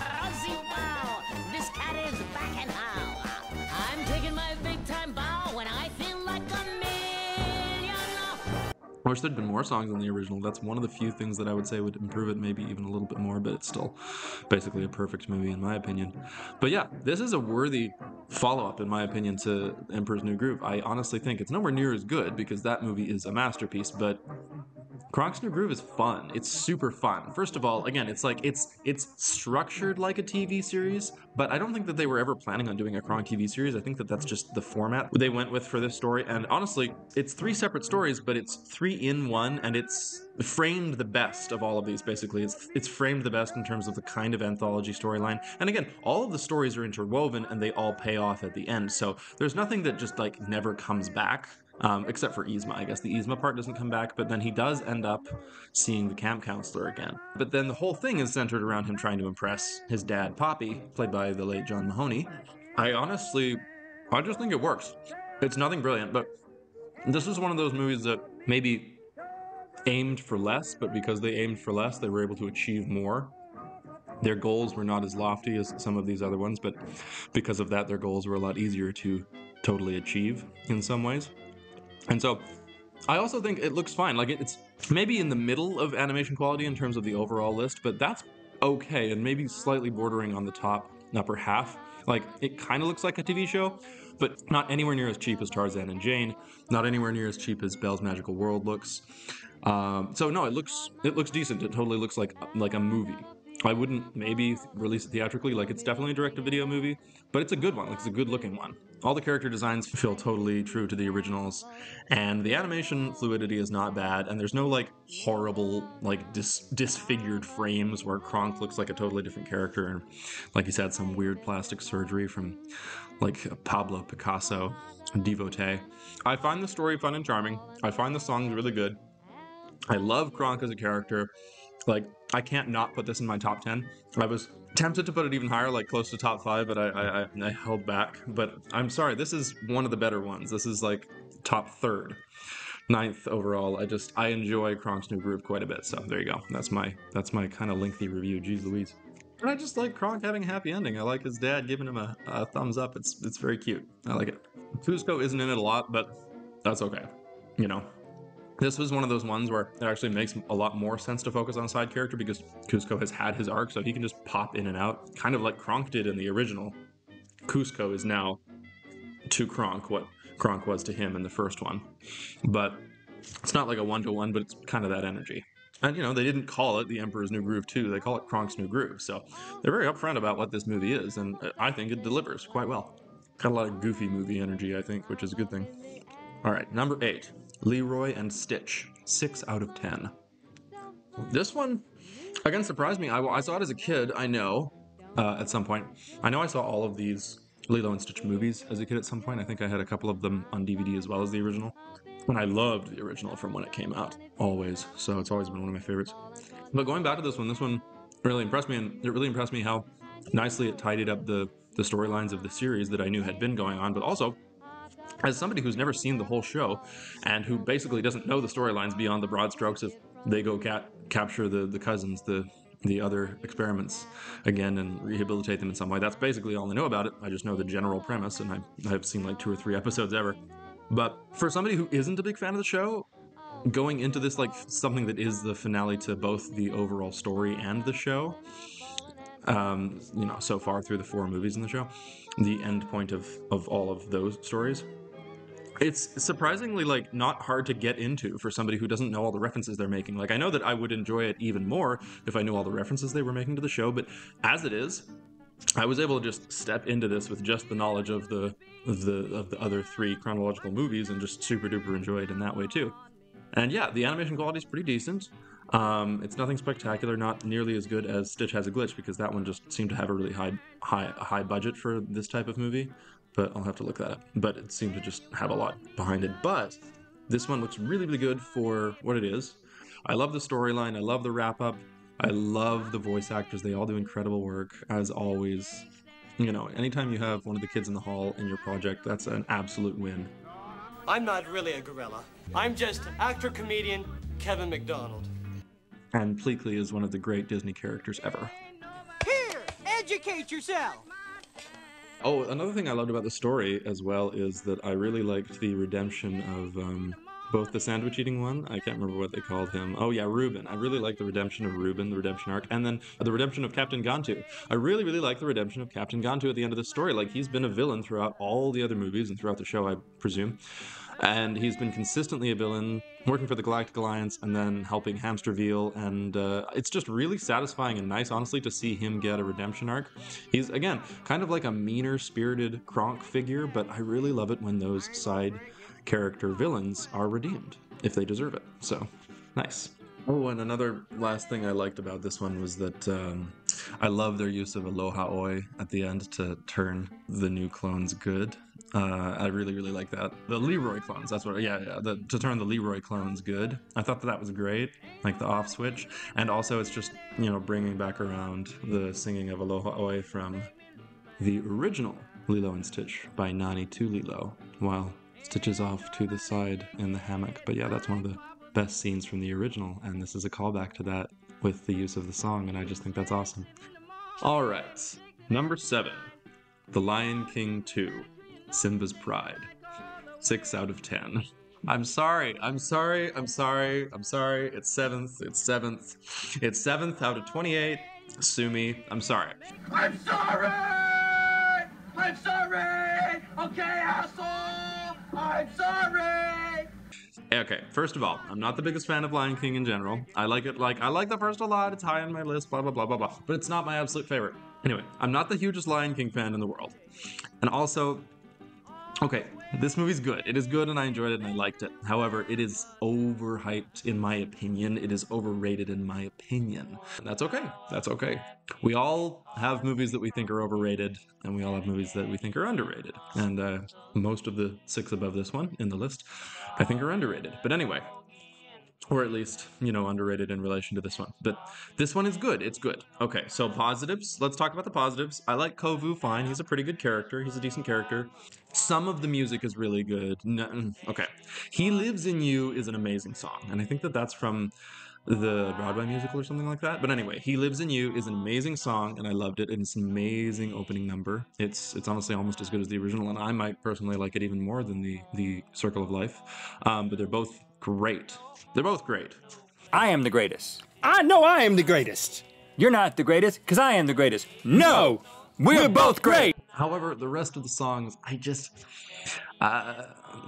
This cat is back and how I'm taking my big time bow when I feel like a million. I wish there'd been more songs in the original. That's one of the few things that I would say would improve it, maybe even a little bit more, but it's still basically a perfect movie in my opinion. But yeah, this is a worthy follow-up, in my opinion, to Emperor's New Groove. I honestly think it's nowhere near as good because that movie is a masterpiece, but Kronk's New Groove is fun. It's super fun. First of all, again, it's like it's it's structured like a T V series, but I don't think that they were ever planning on doing a Kronk T V series. I think that that's just the format they went with for this story. And honestly, it's three separate stories, but it's three in one, and it's framed the best of all of these. Basically, it's it's framed the best in terms of the kind of anthology storyline. And again, all of the stories are interwoven, and they all pay off at the end. So there's nothing that just like never comes back. Um, except for Yzma. I guess the Yzma part doesn't come back, but then he does end up seeing the camp counselor again. But then the whole thing is centered around him trying to impress his dad, Poppy, played by the late John Mahoney. I honestly, I just think it works. It's nothing brilliant, but this is one of those movies that maybe aimed for less, but because they aimed for less, they were able to achieve more. Their goals were not as lofty as some of these other ones, but because of that, their goals were a lot easier to totally achieve in some ways. And so I also think it looks fine. Like it's maybe in the middle of animation quality in terms of the overall list, but that's okay, and maybe slightly bordering on the top upper half. Like it kind of looks like a T V show, but not anywhere near as cheap as Tarzan and Jane, not anywhere near as cheap as Belle's Magical World looks. Um, so no, it looks it looks decent. It totally looks like like a movie. I wouldn't maybe release it theatrically, like it's definitely a direct-to-video movie, but it's a good one, like it's a good-looking one. All the character designs feel totally true to the originals, and the animation fluidity is not bad, and there's no like horrible, like dis- disfigured frames where Kronk looks like a totally different character, and like he's had some weird plastic surgery from like Pablo Picasso, devotee. I find the story fun and charming. I find the songs really good. I love Kronk as a character. Like, I can't not put this in my top ten. I was tempted to put it even higher, like close to top five, but I, I, I held back. But I'm sorry, this is one of the better ones. This is like top third, ninth overall. I just, I enjoy Kronk's New Groove quite a bit. So there you go. That's my, that's my kind of lengthy review. Jeez Louise. And I just like Kronk having a happy ending. I like his dad giving him a, a thumbs up. It's, it's very cute. I like it. Kuzco isn't in it a lot, but that's okay. You know. This was one of those ones where it actually makes a lot more sense to focus on a side character because Kuzco has had his arc, so he can just pop in and out, kind of like Kronk did in the original. Kuzco is now to Kronk what Kronk was to him in the first one. But it's not like a one-to-one, but it's kind of that energy. And, you know, they didn't call it The Emperor's New Groove two, they call it Kronk's New Groove, so they're very upfront about what this movie is, and I think it delivers quite well. Got a lot of goofy movie energy, I think, which is a good thing. All right, number eight. Leroy and Stitch, six out of ten. This one, again, surprised me. I, I saw it as a kid, I know, uh, at some point. I know I saw all of these Lilo and Stitch movies as a kid at some point. I think I had a couple of them on D V D as well as the original. And I loved the original from when it came out, always. So it's always been one of my favorites. But going back to this one, this one really impressed me, and it really impressed me how nicely it tidied up the, the storylines of the series that I knew had been going on, but also as somebody who's never seen the whole show and who basically doesn't know the storylines beyond the broad strokes of they go cat capture the, the cousins, the the other experiments again and rehabilitate them in some way. That's basically all I know about it. I just know the general premise, and I, I've seen like two or three episodes ever. But for somebody who isn't a big fan of the show, going into this like something that is the finale to both the overall story and the show, um, you know, so far through the four movies in the show, the end point of, of all of those stories, it's surprisingly like not hard to get into for somebody who doesn't know all the references they're making. Like I know that I would enjoy it even more if I knew all the references they were making to the show, but as it is, I was able to just step into this with just the knowledge of the of the of the other three chronological movies and just super duper enjoy it in that way too. And yeah, the animation quality is pretty decent. Um, it's nothing spectacular, not nearly as good as Stitch Has a Glitch, because that one just seemed to have a really high high high budget for this type of movie. But I'll have to look that up. But it seemed to just have a lot behind it. But this one looks really, really good for what it is. I love the storyline. I love the wrap-up. I love the voice actors. They all do incredible work, as always. You know, anytime you have one of the kids in the hall in your project, that's an absolute win. I'm not really a gorilla. I'm just actor-comedian Kevin McDonald. And Pleakley is one of the great Disney characters ever. Here, educate yourself. Oh, another thing I loved about the story as well is that I really liked the redemption of um, both the sandwich eating one, I can't remember what they called him. Oh yeah, Reuben. I really like the redemption of Reuben, the redemption arc, and then the redemption of Captain Gantu. I really, really like the redemption of Captain Gantu at the end of the story. Like, he's been a villain throughout all the other movies and throughout the show, I presume. And he's been consistently a villain, working for the Galactic Alliance and then helping Hamsterville, and uh, it's just really satisfying and nice, honestly, to see him get a redemption arc. He's, again, kind of like a meaner-spirited Kronk figure, but I really love it when those side character villains are redeemed, if they deserve it. So, nice. Oh, and another last thing I liked about this one was that um, I love their use of Aloha Oi at the end to turn the new clones good. Uh, I really, really like that. The Leroy clones, that's what, yeah, yeah, the, to turn the Leroy clones good. I thought that that was great, like the off switch. And also it's just, you know, bringing back around the singing of Aloha Oi from the original Lilo and Stitch by Nani to Lilo, while Stitch is off to the side in the hammock. But yeah, that's one of the best scenes from the original, and this is a callback to that with the use of the song, and I just think that's awesome. All right, number seven, The Lion King two, Simba's Pride. Six out of ten. I'm sorry, I'm sorry, I'm sorry, I'm sorry. It's seventh, it's seventh. It's seventh out of twenty-eight. Sue me, I'm sorry. I'm sorry! I'm sorry! Okay, asshole! I'm sorry! Okay, first of all, I'm not the biggest fan of Lion King in general. I like it, like, I like the first a lot, it's high on my list, blah, blah, blah, blah, blah. But it's not my absolute favorite. Anyway, I'm not the hugest Lion King fan in the world. And also, okay, this movie's good. It is good and I enjoyed it and I liked it. However, it is overhyped in my opinion. It is overrated in my opinion. And that's okay. That's okay. We all have movies that we think are overrated and we all have movies that we think are underrated. And uh, most of the six above this one in the list, I think are underrated. But anyway, or at least, you know, underrated in relation to this one. But this one is good. It's good. Okay, so positives. Let's talk about the positives. I like Kovu fine. He's a pretty good character. He's a decent character. Some of the music is really good. No, okay. He Lives in You is an amazing song. And I think that that's from the Broadway musical or something like that. But anyway, He Lives in You is an amazing song and I loved it. And it's an amazing opening number. It's it's honestly almost as good as the original. And I might personally like it even more than the, the Circle of Life. Um, but they're both great. They're both great. I am the greatest. I know I am the greatest. You're not the greatest, because I am the greatest. No! We're, We're both great! However, the rest of the songs, I just... Uh,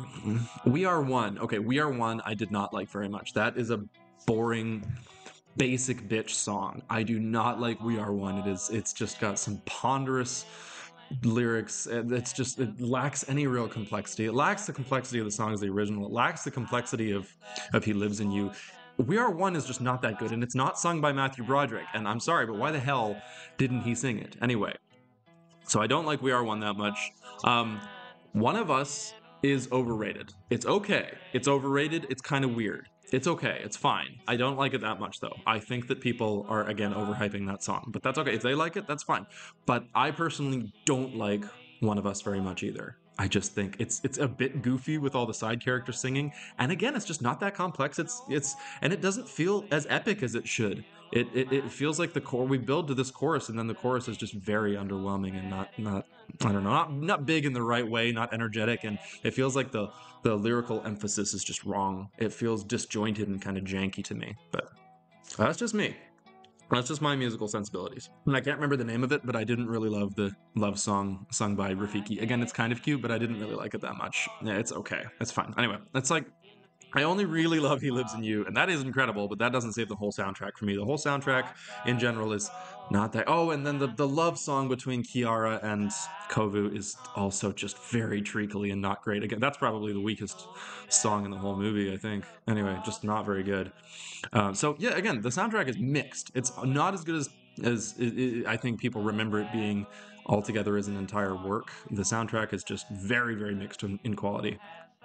We Are One. Okay, We Are One I did not like very much. That is a boring, basic bitch song. I do not like We Are One. It is, it's just got some ponderous lyrics. It's just, it lacks any real complexity. It lacks the complexity of the song as the original. It lacks the complexity of, of He Lives in You. We Are One is just not that good, and it's not sung by Matthew Broderick, and I'm sorry, but why the hell didn't he sing it? Anyway, so I don't like We Are One that much. Um, One of Us is overrated. It's okay. It's overrated. It's kind of weird. It's okay. It's fine. I don't like it that much, though. I think that people are, again, overhyping that song. But that's okay. If they like it, that's fine. But I personally don't like One of Us very much either. I just think it's it's a bit goofy with all the side characters singing. And again, it's just not that complex. It's it's and it doesn't feel as epic as it should. It it, it feels like the core we build to this chorus, and then the chorus is just very underwhelming and not not I don't know, not not big in the right way, not energetic, and it feels like the the lyrical emphasis is just wrong. It feels disjointed and kind of janky to me. But that's just me. That's just my musical sensibilities. And I can't remember the name of it, but I didn't really love the love song sung by Rafiki. Again, it's kind of cute, but I didn't really like it that much. Yeah, it's okay. It's fine. Anyway, it's like, I only really love He Lives in You, and that is incredible, but that doesn't save the whole soundtrack for me. The whole soundtrack in general is not that. Oh, and then the, the love song between Kiara and Kovu is also just very treacly and not great. Again, that's probably the weakest song in the whole movie, I think. Anyway, just not very good. Um, so yeah, again, the soundtrack is mixed. It's not as good as as it, it, I think people remember it being altogether as an entire work. The soundtrack is just very, very mixed in, in quality.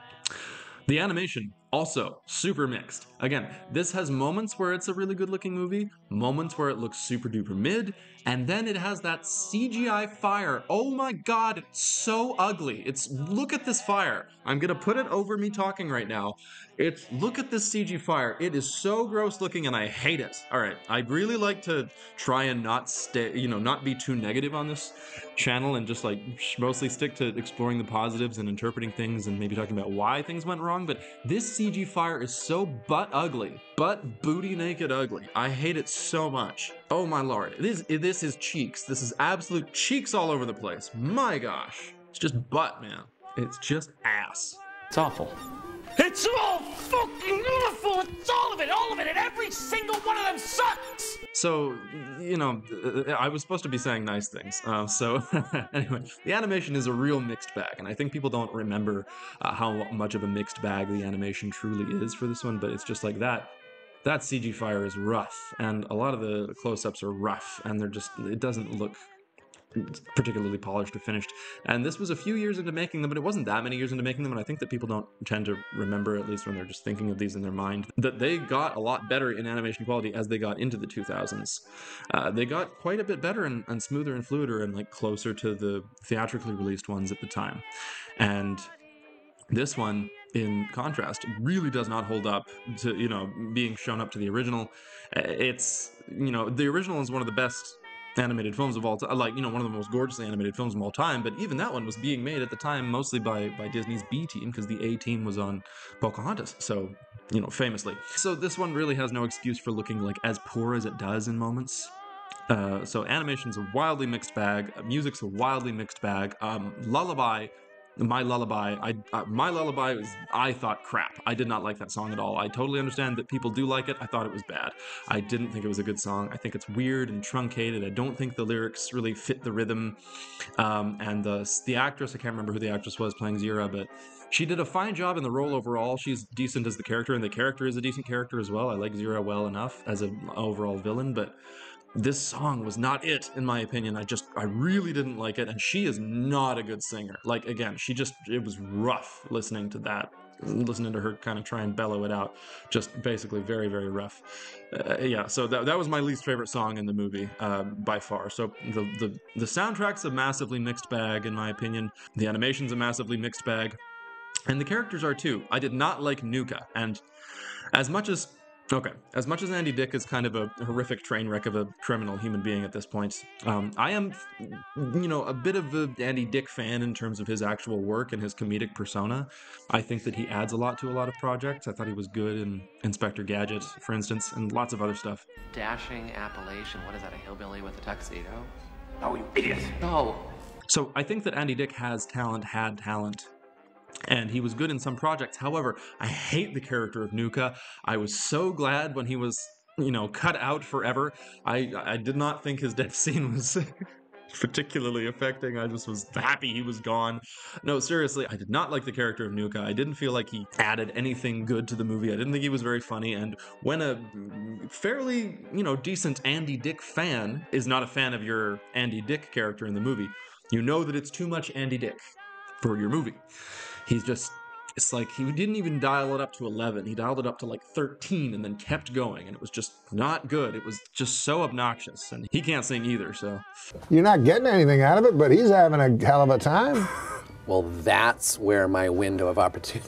The animation, also super mixed. Again, this has moments where it's a really good looking movie, moments where it looks super duper mid, and then it has that C G I fire. Oh my god, it's so ugly. It's, look at this fire. I'm gonna put it over me talking right now. It's, look at this C G fire. It is so gross looking and I hate it. All right, I'd really like to try and not stay, you know, not be too negative on this channel and just like mostly stick to exploring the positives and interpreting things and maybe talking about why things went wrong. But this C C G fire is so butt ugly, butt booty naked ugly. I hate it so much. Oh my lord. This, this is cheeks. This is absolute cheeks all over the place. My gosh. It's just butt, man. It's just ass. It's awful. It's all fucking awful! It's all of it, all of it, and every single one of them sucks! So, you know, I was supposed to be saying nice things. Uh, so, anyway, the animation is a real mixed bag, and I think people don't remember uh, how much of a mixed bag the animation truly is for this one, but it's just like that. That C G fire is rough, and a lot of the close-ups are rough, and they're just, it doesn't look particularly polished or finished. And this was a few years into making them, but it wasn't that many years into making them, and I think that people don't tend to remember, at least when they're just thinking of these in their mind, that they got a lot better in animation quality as they got into the two thousands. Uh, they got quite a bit better and, and smoother and fluider and like closer to the theatrically released ones at the time. And this one, in contrast, really does not hold up to, you know, being shown up to the original. It's, you know, the original is one of the best animated films of all time, like, you know, one of the most gorgeously animated films of all time, but even that one was being made at the time mostly by, by Disney's B team, because the A team was on Pocahontas, so, you know, famously. So this one really has no excuse for looking like as poor as it does in moments. Uh, so animation's a wildly mixed bag, music's a wildly mixed bag, um, Lullaby, My Lullaby, I, uh, My Lullaby was, I thought, crap. I did not like that song at all. I totally understand that people do like it. I thought it was bad. I didn't think it was a good song. I think it's weird and truncated. I don't think the lyrics really fit the rhythm. Um, and the, the actress, I can't remember who the actress was playing Zira, but she did a fine job in the role overall. She's decent as the character, and the character is a decent character as well. I like Zira well enough as an overall villain, but this song was not it, in my opinion. I just, I really didn't like it, and she is not a good singer. Like, again, she just, it was rough listening to that, listening to her kind of try and bellow it out. Just basically very, very rough. Uh, yeah, so that, that was my least favorite song in the movie, uh, by far. So the, the, the soundtrack's a massively mixed bag, in my opinion. The animation's a massively mixed bag. And the characters are too. I did not like Nuka, and as much as Okay, as much as Andy Dick is kind of a horrific train wreck of a criminal human being at this point, um, I am, you know, a bit of an Andy Dick fan in terms of his actual work and his comedic persona. I think that he adds a lot to a lot of projects. I thought he was good in Inspector Gadget, for instance, and lots of other stuff. Dashing Appalachian, what is that, a hillbilly with a tuxedo? Oh, you idiot! No! So I think that Andy Dick has talent, had talent, and he was good in some projects. However, I hate the character of Nuka. I was so glad when he was, you know, cut out forever. I I did not think his death scene was particularly affecting. I just was happy he was gone. No, seriously, I did not like the character of Nuka. I didn't feel like he added anything good to the movie. I didn't think he was very funny, and when a fairly, you know, decent Andy Dick fan is not a fan of your Andy Dick character in the movie, you know that it's too much Andy Dick for your movie. He's just, it's like he didn't even dial it up to eleven. He dialed it up to like thirteen and then kept going, and it was just not good. It was just so obnoxious, and he can't sing either, so. You're not getting anything out of it, but he's having a hell of a time. Well, that's where my window of opportunity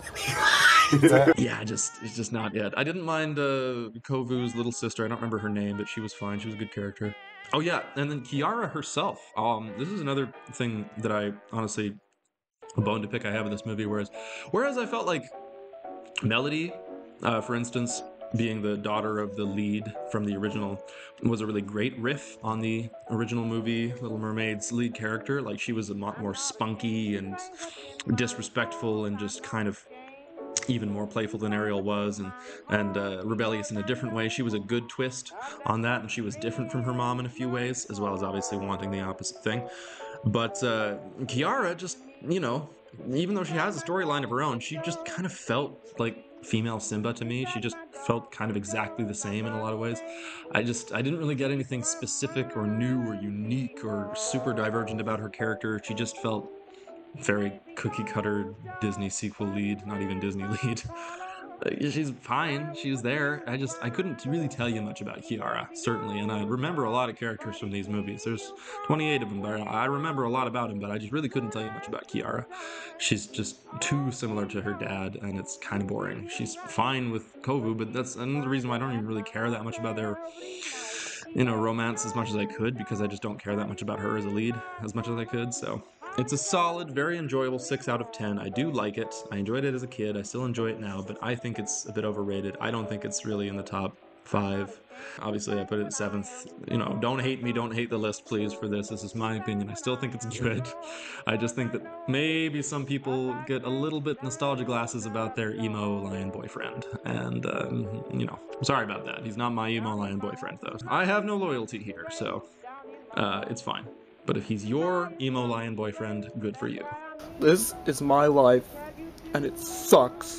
Yeah, just it's just not it. I didn't mind uh, Kovu's little sister. I don't remember her name, but she was fine. She was a good character. Oh yeah, and then Kiara herself. Um, this is another thing that I honestly, a bone to pick I have with this movie, whereas whereas I felt like Melody, uh, for instance, being the daughter of the lead from the original, was a really great riff on the original movie Little Mermaid's lead character. Like, she was a lot more spunky and disrespectful and just kind of even more playful than Ariel was, and and uh, rebellious in a different way. She was a good twist on that, and she was different from her mom in a few ways, as well as obviously wanting the opposite thing. But uh, Kiara just, you know, even though she has a storyline of her own, she just kind of felt like female Simba to me. She just felt kind of exactly the same in a lot of ways. I just, I didn't really get anything specific or new or unique or super divergent about her character. She just felt very cookie cutter Disney sequel lead, not even Disney lead. She's fine, she was there. I just, I couldn't really tell you much about Kiara, certainly, and I remember a lot of characters from these movies. There's twenty-eight of them, but I remember a lot about them, but I just really couldn't tell you much about Kiara. She's just too similar to her dad, and it's kind of boring. She's fine with Kovu, but that's another reason why I don't even really care that much about their, you know, romance as much as I could, because I just don't care that much about her as a lead as much as I could, so It's a solid, very enjoyable six out of ten. I do like it. I enjoyed it as a kid. I still enjoy it now, but I think it's a bit overrated. I don't think it's really in the top five. Obviously, I put it at seventh. You know, don't hate me, don't hate the list, please, for this. This is my opinion. I still think it's good. I just think that maybe some people get a little bit nostalgia glasses about their emo lion boyfriend. And, um, you know, sorry about that. He's not my emo lion boyfriend, though. I have no loyalty here, so uh, it's fine. But if he's your emo lion boyfriend, good for you. This is my life, and it sucks.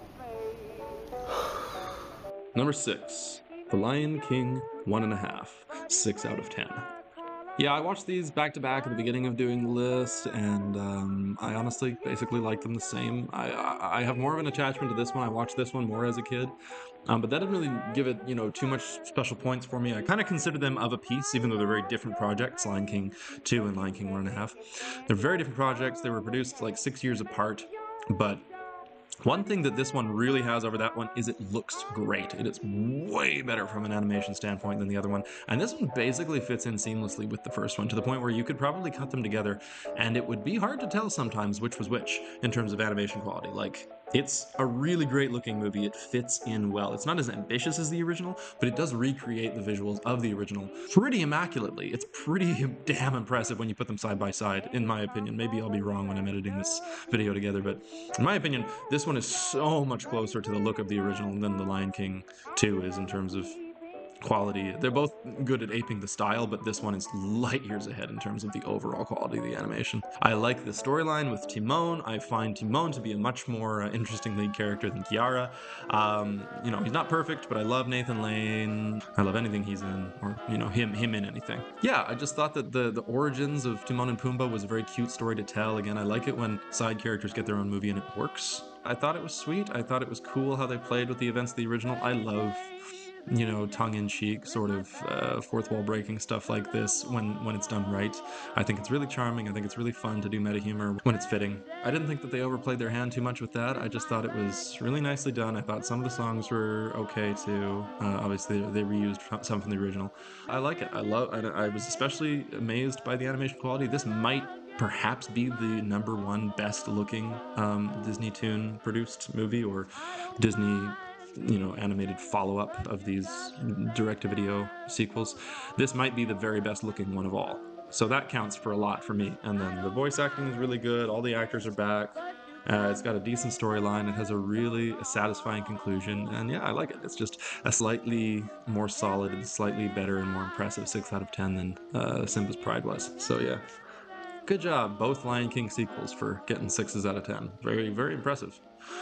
Number six, The Lion King, one and a half, six out of ten. Yeah, I watched these back to back at the beginning of doing the list, and um, I honestly basically like them the same. I, I I have more of an attachment to this one. I watched this one more as a kid, um, but that didn't really give it, you know, too much special points for me. I kind of consider them of a piece, even though they're very different projects. Lion King two and Lion King one and a half. They're very different projects. They were produced like six years apart, but one thing that this one really has over that one is it looks great. It is way better from an animation standpoint than the other one. And this one basically fits in seamlessly with the first one to the point where you could probably cut them together and it would be hard to tell sometimes which was which in terms of animation quality. Like, it's a really great looking movie. It fits in well. It's not as ambitious as the original, but it does recreate the visuals of the original pretty immaculately. It's pretty damn impressive when you put them side by side, in my opinion. Maybe I'll be wrong when I'm editing this video together, but in my opinion, this one is so much closer to the look of the original than The Lion King two is in terms of quality. They're both good at aping the style, but this one is light years ahead in terms of the overall quality of the animation. I like the storyline with Timon. I find Timon to be a much more uh, interesting lead character than Kiara. Um, you know, he's not perfect, but I love Nathan Lane. I love anything he's in, or, you know, him him in anything. Yeah, I just thought that the, the origins of Timon and Pumbaa was a very cute story to tell. Again, I like it when side characters get their own movie and it works. I thought it was sweet. I thought it was cool how they played with the events of the original. I love, you know, tongue-in-cheek sort of uh, fourth wall breaking stuff like this when when it's done right. I think it's really charming. I think it's really fun to do meta humor when it's fitting. I didn't think that they overplayed their hand too much with that. I just thought it was really nicely done. I thought some of the songs were okay too. Uh, obviously, they reused some from the original. I like it. I love. I, I was especially amazed by the animation quality. This might perhaps be the number one best looking um, Disney Toon produced movie, or Disney, you know, animated follow-up of these direct-to-video sequels. This might be the very best looking one of all. So that counts for a lot for me. And then the voice acting is really good. All the actors are back. Uh, it's got a decent storyline. It has a really satisfying conclusion. And yeah, I like it. It's just a slightly more solid and slightly better and more impressive six out of ten than uh, Simba's Pride was. So yeah. Good job, both Lion King sequels, for getting sixes out of ten. Very, very impressive.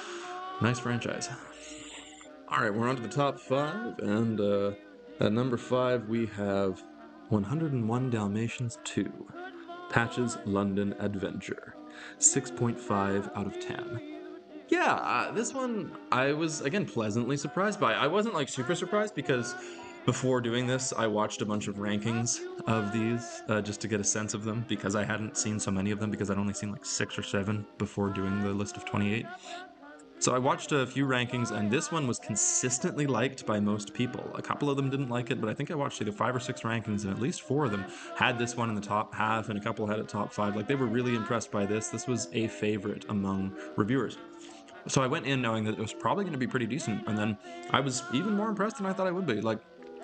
Nice franchise. All right, we're on to the top five, and uh, at number five we have one oh one Dalmatians two, Patch's London Adventure, six point five out of ten. Yeah, uh, this one I was, again, pleasantly surprised by. I wasn't, like, super surprised because before doing this, I watched a bunch of rankings of these uh, just to get a sense of them, because I hadn't seen so many of them, because I'd only seen, like, six or seven before doing the list of twenty-eight. So I watched a few rankings, and this one was consistently liked by most people. A couple of them didn't like it, but I think I watched either five or six rankings, and at least four of them had this one in the top half, and a couple had it top five. Like, they were really impressed by this. This was a favorite among reviewers. So I went in knowing that it was probably going to be pretty decent, and then I was even more impressed than I thought I would be. Like,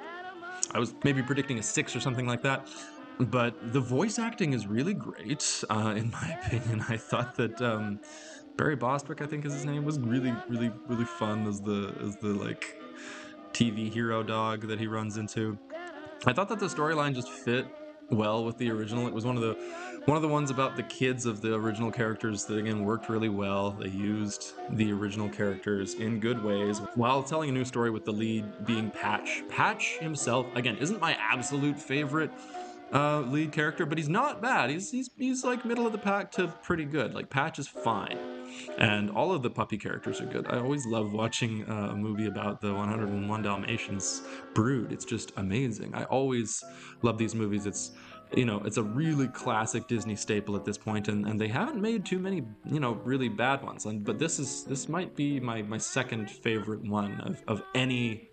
I was maybe predicting a six or something like that, but the voice acting is really great, uh, in my opinion. I thought that um, Barry Bostwick, I think is his name, was really, really, really fun as the as the like T V hero dog that he runs into. I thought that the storyline just fit well with the original. It was one of the one of the ones about the kids of the original characters that, again, worked really well. They used the original characters in good ways while telling a new story, with the lead being Patch. Patch himself, again, isn't my absolute favorite uh, lead character, but he's not bad. He's, he's, he's like middle of the pack to pretty good. Like, Patch is fine. And all of the puppy characters are good. I always love watching uh, a movie about the one oh one Dalmatians brood. It's just amazing. I always love these movies. It's, you know, it's a really classic Disney staple at this point, and, and they haven't made too many, you know, really bad ones. And but this is this might be my my second favorite one of, of any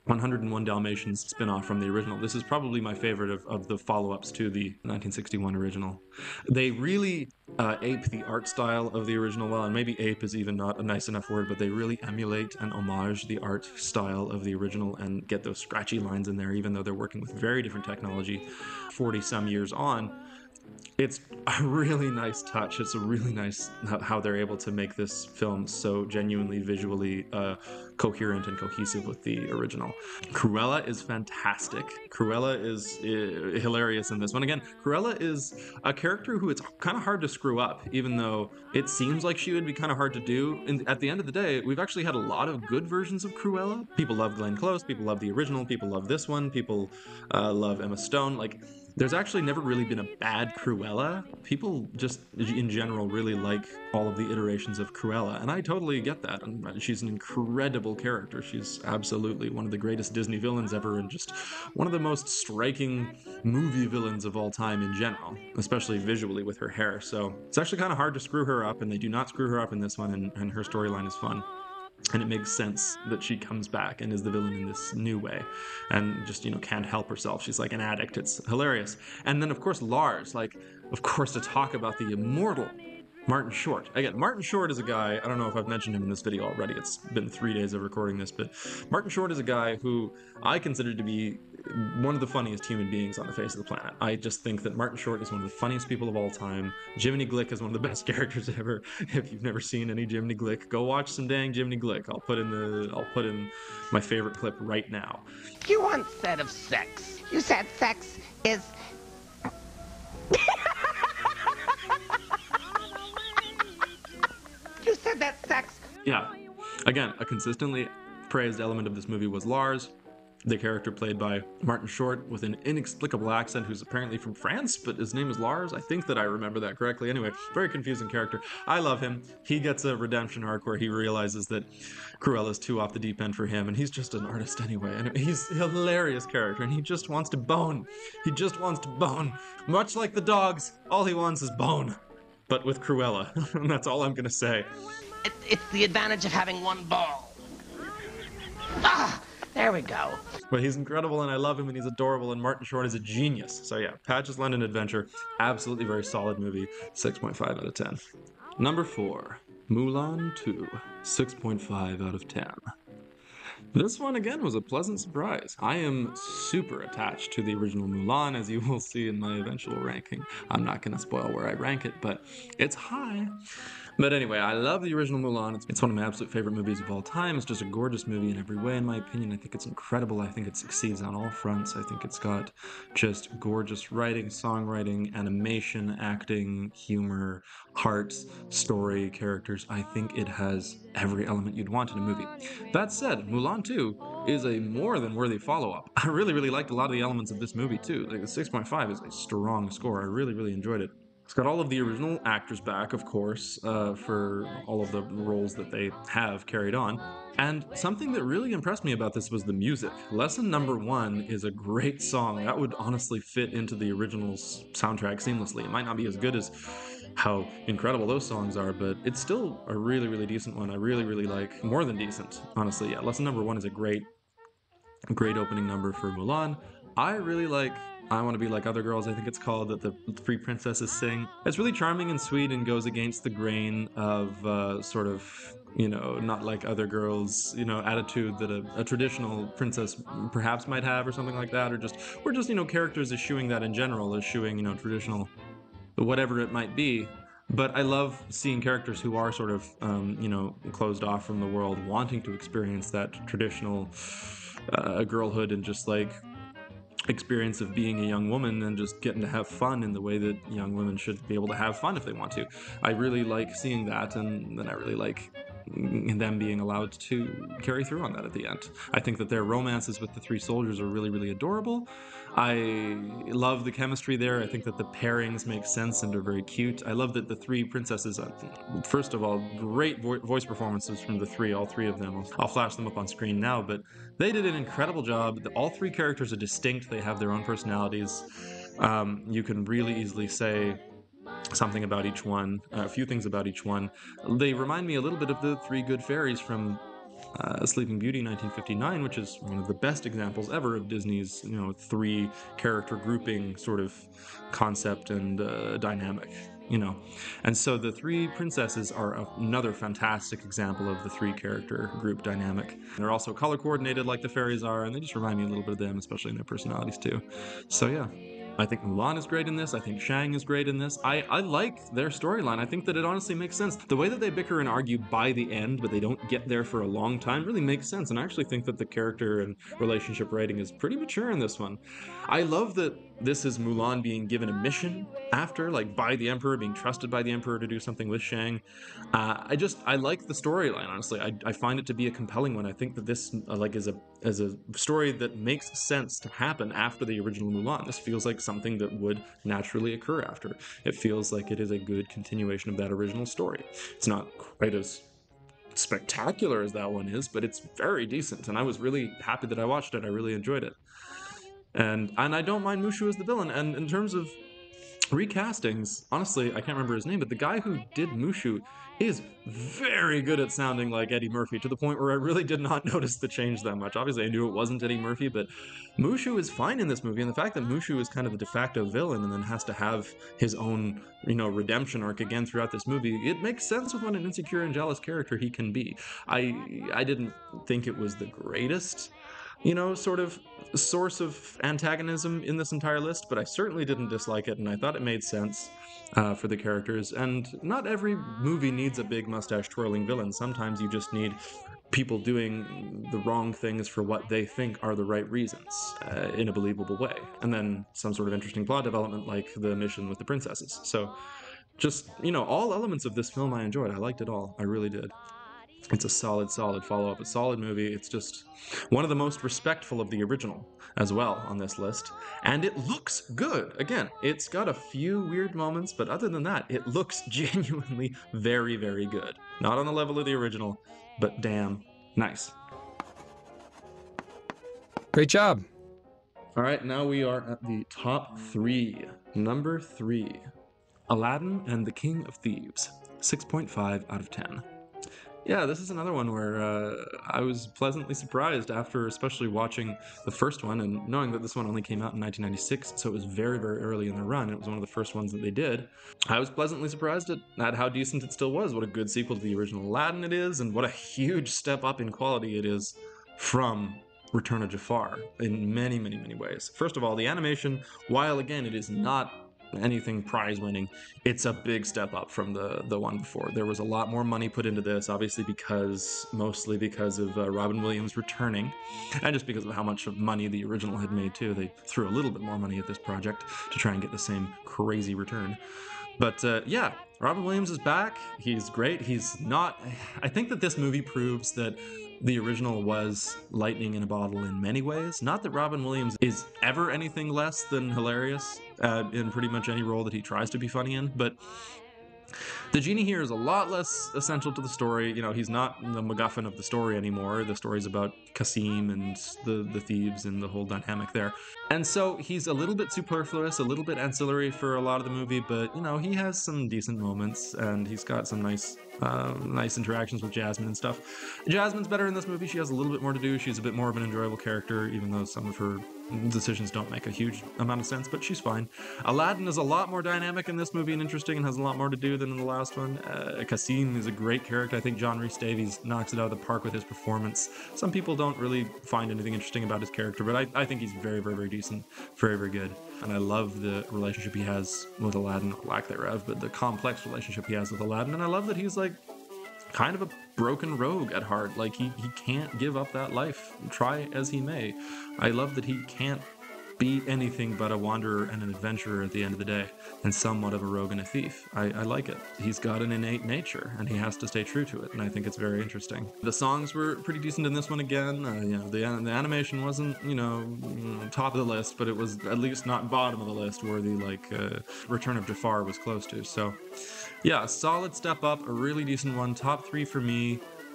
one oh one Dalmatians spin-off from the original. This is probably my favorite of, of the follow-ups to the nineteen sixty-one original. They really uh, ape the art style of the original well, and maybe ape is even not a nice enough word, but they really emulate and homage the art style of the original and get those scratchy lines in there, even though they're working with very different technology forty some years on. It's a really nice touch. It's a really nice how they're able to make this film so genuinely visually uh, coherent and cohesive with the original. Cruella is fantastic. Cruella is uh, hilarious in this one. Again, Cruella is a character who it's kind of hard to screw up, even though it seems like she would be kind of hard to do. And at the end of the day, we've actually had a lot of good versions of Cruella. People love Glenn Close, people love the original, people love this one, people uh, love Emma Stone. Like, there's actually never really been a bad Cruella. People just, in general, really like all of the iterations of Cruella, and I totally get that. And she's an incredible character. She's absolutely one of the greatest Disney villains ever, and just one of the most striking movie villains of all time in general, especially visually with her hair. So it's actually kind of hard to screw her up, and they do not screw her up in this one, and, and her storyline is fun. And it makes sense that she comes back and is the villain in this new way and just, you know, can't help herself. She's like an addict. It's hilarious. And then, of course, Lars, like, of course, to talk about the immortal Martin Short. Again, Martin Short is a guy, I don't know if I've mentioned him in this video already. It's been three days of recording this, but Martin Short is a guy who I consider to be one of the funniest human beings on the face of the planet. I just think that Martin Short is one of the funniest people of all time. Jiminy Glick is one of the best characters ever. If you've never seen any Jiminy Glick, go watch some dang Jiminy Glick. I'll put in the I'll put in my favorite clip right now. You once said of sex. You said sex is... You said that sex... Yeah. Again, a consistently praised element of this movie was Lars, the character played by Martin Short with an inexplicable accent who's apparently from France, but his name is Lars. I think that I remember that correctly. Anyway, very confusing character. I love him. He gets a redemption arc where he realizes that Cruella's too off the deep end for him, and he's just an artist anyway. And he's a hilarious character, and he just wants to bone. He just wants to bone. Much like the dogs, all he wants is bone. But with Cruella. And that's all I'm going to say. It, it's the advantage of having one ball. Ah! There we go. But he's incredible, and I love him, and he's adorable, and Martin Short is a genius. So yeah, Patch's London Adventure, absolutely very solid movie, six point five out of ten. Number four, Mulan two, six point five out of ten. This one, again, was a pleasant surprise. I am super attached to the original Mulan, as you will see in my eventual ranking. I'm not going to spoil where I rank it, but it's high. But anyway, I love the original Mulan. It's, it's one of my absolute favorite movies of all time. It's just a gorgeous movie in every way, in my opinion. I think it's incredible. I think it succeeds on all fronts. I think it's got just gorgeous writing, songwriting, animation, acting, humor, heart, story, characters. I think it has every element you'd want in a movie. That said, Mulan two is a more than worthy follow-up. I really, really liked a lot of the elements of this movie too. Like the six point five is a strong score. I really, really enjoyed it. It's got all of the original actors back, of course, uh, for all of the roles that they have carried on. And something that really impressed me about this was the music. Lesson Number One is a great song. That would honestly fit into the original soundtrack seamlessly. It might not be as good as how incredible those songs are, but it's still a really, really decent one. I really, really like, more than decent, honestly. Yeah, Lesson Number One is a great, great opening number for Mulan. I really like I Want to Be Like Other Girls, I think it's called, that the three princesses sing. It's really charming and sweet and goes against the grain of uh, sort of, you know, not like other girls, you know, attitude that a, a traditional princess perhaps might have or something like that, or just, or just, you know, characters eschewing that in general, eschewing, you know, traditional, whatever it might be. But I love seeing characters who are sort of, um, you know, closed off from the world, wanting to experience that traditional uh, girlhood and just like experience of being a young woman and just getting to have fun in the way that young women should be able to have fun if they want to. I really like seeing that, and then I really like them being allowed to carry through on that at the end. I think that their romances with the three soldiers are really, really adorable. I love the chemistry there. I think that the pairings make sense and are very cute. I love that the three princesses, uh, first of all, great vo voice performances from the three, all three of them. I'll, I'll flash them up on screen now, but they did an incredible job. All three characters are distinct. They have their own personalities. Um, you can really easily say something about each one, a few things about each one. They remind me a little bit of the three good fairies from uh, Sleeping Beauty nineteen fifty-nine, which is one of the best examples ever of Disney's, you know, three character grouping sort of concept and uh, dynamic, you know. And so the three princesses are another fantastic example of the three character group dynamic. They're also color coordinated like the fairies are, and they just remind me a little bit of them, especially in their personalities too. So yeah. I think Mulan is great in this. I think Shang is great in this. I, I like their storyline. I think that it honestly makes sense. The way that they bicker and argue by the end, but they don't get there for a long time, really makes sense. And I actually think that the character and relationship writing is pretty mature in this one. I love that this is Mulan being given a mission after, like by the Emperor, being trusted by the Emperor to do something with Shang. Uh, I just, I like the storyline, honestly. I, I find it to be a compelling one. I think that this, uh, like, is a, is a story that makes sense to happen after the original Mulan. This feels like something that would naturally occur after. It feels like it is a good continuation of that original story. It's not quite as spectacular as that one is, but it's very decent, and I was really happy that I watched it. I really enjoyed it. And and I don't mind Mushu as the villain. And in terms of recastings, honestly, I can't remember his name, but the guy who did Mushu is very good at sounding like Eddie Murphy, to the point where I really did not notice the change that much. Obviously, I knew it wasn't Eddie Murphy, but Mushu is fine in this movie, and the fact that Mushu is kind of the de facto villain and then has to have his own, you know, redemption arc again throughout this movie, it makes sense with what an insecure and jealous character he can be. I I didn't think it was the greatest, you know, sort of source of antagonism in this entire list, but I certainly didn't dislike it, and I thought it made sense uh, for the characters. And not every movie needs a big mustache twirling villain. Sometimes you just need people doing the wrong things for what they think are the right reasons uh, in a believable way, and then some sort of interesting plot development like the mission with the princesses. So just, you know, all elements of this film I enjoyed. I liked it all. I really did. It's a solid, solid follow-up, a solid movie. It's just one of the most respectful of the original as well on this list. And it looks good. Again, it's got a few weird moments, but other than that, it looks genuinely very, very good. Not on the level of the original, but damn nice. Great job. All right, now we are at the top three. Number three, Aladdin and the King of Thieves, six point five out of ten. Yeah, this is another one where uh, I was pleasantly surprised after especially watching the first one and knowing that this one only came out in nineteen ninety-six, so it was very, very early in the run. It was one of the first ones that they did. I was pleasantly surprised at, at how decent it still was, what a good sequel to the original Aladdin it is, and what a huge step up in quality it is from Return of Jafar in many, many, many ways. First of all, the animation, while again it is not anything prize winning, it's a big step up from the the one before. There was a lot more money put into this, obviously because mostly because of uh, Robin Williams returning, and just because of how much money the original had made too. They threw a little bit more money at this project to try and get the same crazy return. But uh, yeah, Robin Williams is back. He's great. He's not, I think that this movie proves that the original was lightning in a bottle in many ways. Not that Robin Williams is ever anything less than hilarious uh, in pretty much any role that he tries to be funny in, but the genie here is a lot less essential to the story. You know, he's not the MacGuffin of the story anymore. The story's about Kasim and the, the thieves and the whole dynamic there. And so he's a little bit superfluous, a little bit ancillary for a lot of the movie, but, you know, he has some decent moments, and he's got some nice uh, nice interactions with Jasmine and stuff. Jasmine's better in this movie. She has a little bit more to do. She's a bit more of an enjoyable character, even though some of her decisions don't make a huge amount of sense, but she's fine. Aladdin is a lot more dynamic in this movie and interesting and has a lot more to do than in the last one. Uh, Kasim is a great character. I think John Rhys Davies knocks it out of the park with his performance. Some people don't really find anything interesting about his character, but I, I think he's very, very, very decent. Very, very good. And I love the relationship he has with Aladdin, lack thereof, but the complex relationship he has with Aladdin. And I love that he's like kind of a broken rogue at heart. Like he, he can't give up that life, try as he may. I love that he can't be anything but a wanderer and an adventurer at the end of the day, and somewhat of a rogue and a thief. I, I like it. He's got an innate nature, and he has to stay true to it, and I think it's very interesting. The songs were pretty decent in this one again. Uh, you know, the, the animation wasn't, you know, top of the list, but it was at least not bottom of the list, where the, like, uh, Return of Jafar was close to. So, yeah, a solid step up, a really decent one. Top three for me.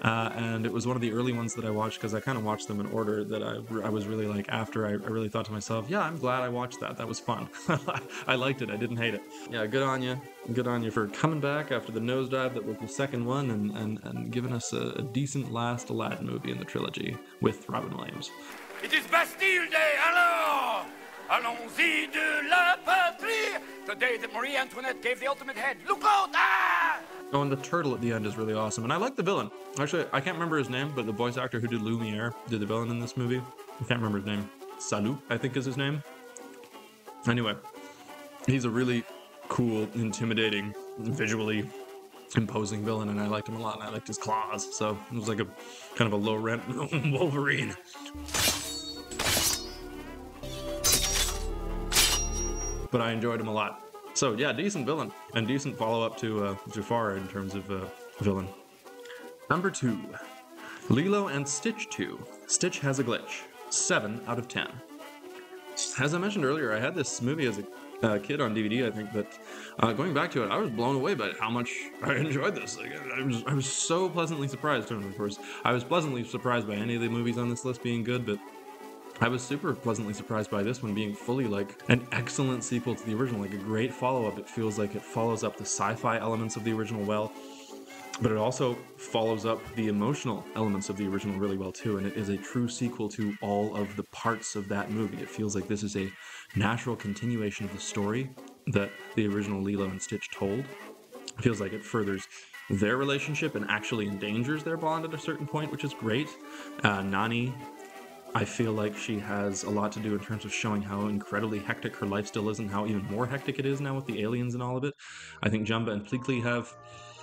Uh, and it was one of the early ones that I watched because I kind of watched them in order that I, I was really like after I, I really thought to myself, yeah, I'm glad I watched that. That was fun. I liked it. I didn't hate it. Yeah, good on you. Good on you for coming back after the nosedive that was the second one and, and, and giving us a, a decent last Aladdin movie in the trilogy with Robin Williams. It is Bastille Day, alors! Allons-y de la patrie! The day that Marie Antoinette gave the ultimate head. Look out! Ah! Oh, and the turtle at the end is really awesome. And I like the villain. Actually, I can't remember his name, but the voice actor who did Lumiere did the villain in this movie. I can't remember his name. Salut, I think is his name. Anyway, he's a really cool, intimidating, visually imposing villain, and I liked him a lot, and I liked his claws. So it was like a kind of a low-rent Wolverine. But I enjoyed him a lot. So yeah, decent villain and decent follow-up to uh, Jafar in terms of uh, villain. Number two, Lilo and Stitch two. Stitch has a glitch. Seven out of ten. As I mentioned earlier, I had this movie as a uh, kid on D V D, I think, but uh, going back to it, I was blown away by how much I enjoyed this. Like, I was, I was so pleasantly surprised. Of course, I was pleasantly surprised by any of the movies on this list being good, but I was super pleasantly surprised by this one being fully like an excellent sequel to the original, like a great follow-up. It feels like it follows up the sci-fi elements of the original well, but it also follows up the emotional elements of the original really well too, and it is a true sequel to all of the parts of that movie. It feels like this is a natural continuation of the story that the original Lilo and Stitch told. It feels like it furthers their relationship and actually endangers their bond at a certain point, which is great. Uh, Nani, I feel like she has a lot to do in terms of showing how incredibly hectic her life still is and how even more hectic it is now with the aliens and all of it. I think Jumba and Pleakley have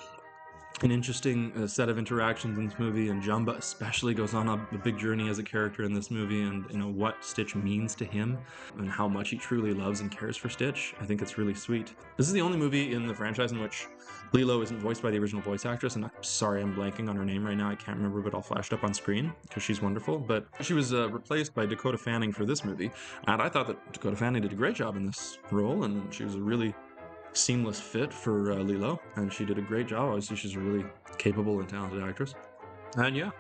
an interesting uh, set of interactions in this movie, and Jumba especially goes on a, a big journey as a character in this movie, and you know what Stitch means to him and how much he truly loves and cares for Stitch. I think it's really sweet. This is the only movie in the franchise in which Lilo isn't voiced by the original voice actress, and I'm sorry I'm blanking on her name right now. I can't remember, but I'll flash it up on screen because she's wonderful. But she was uh, replaced by Dakota Fanning for this movie, and I thought that Dakota Fanning did a great job in this role, and she was a really seamless fit for uh, Lilo, and she did a great job. Obviously, she's a really capable and talented actress. And yeah,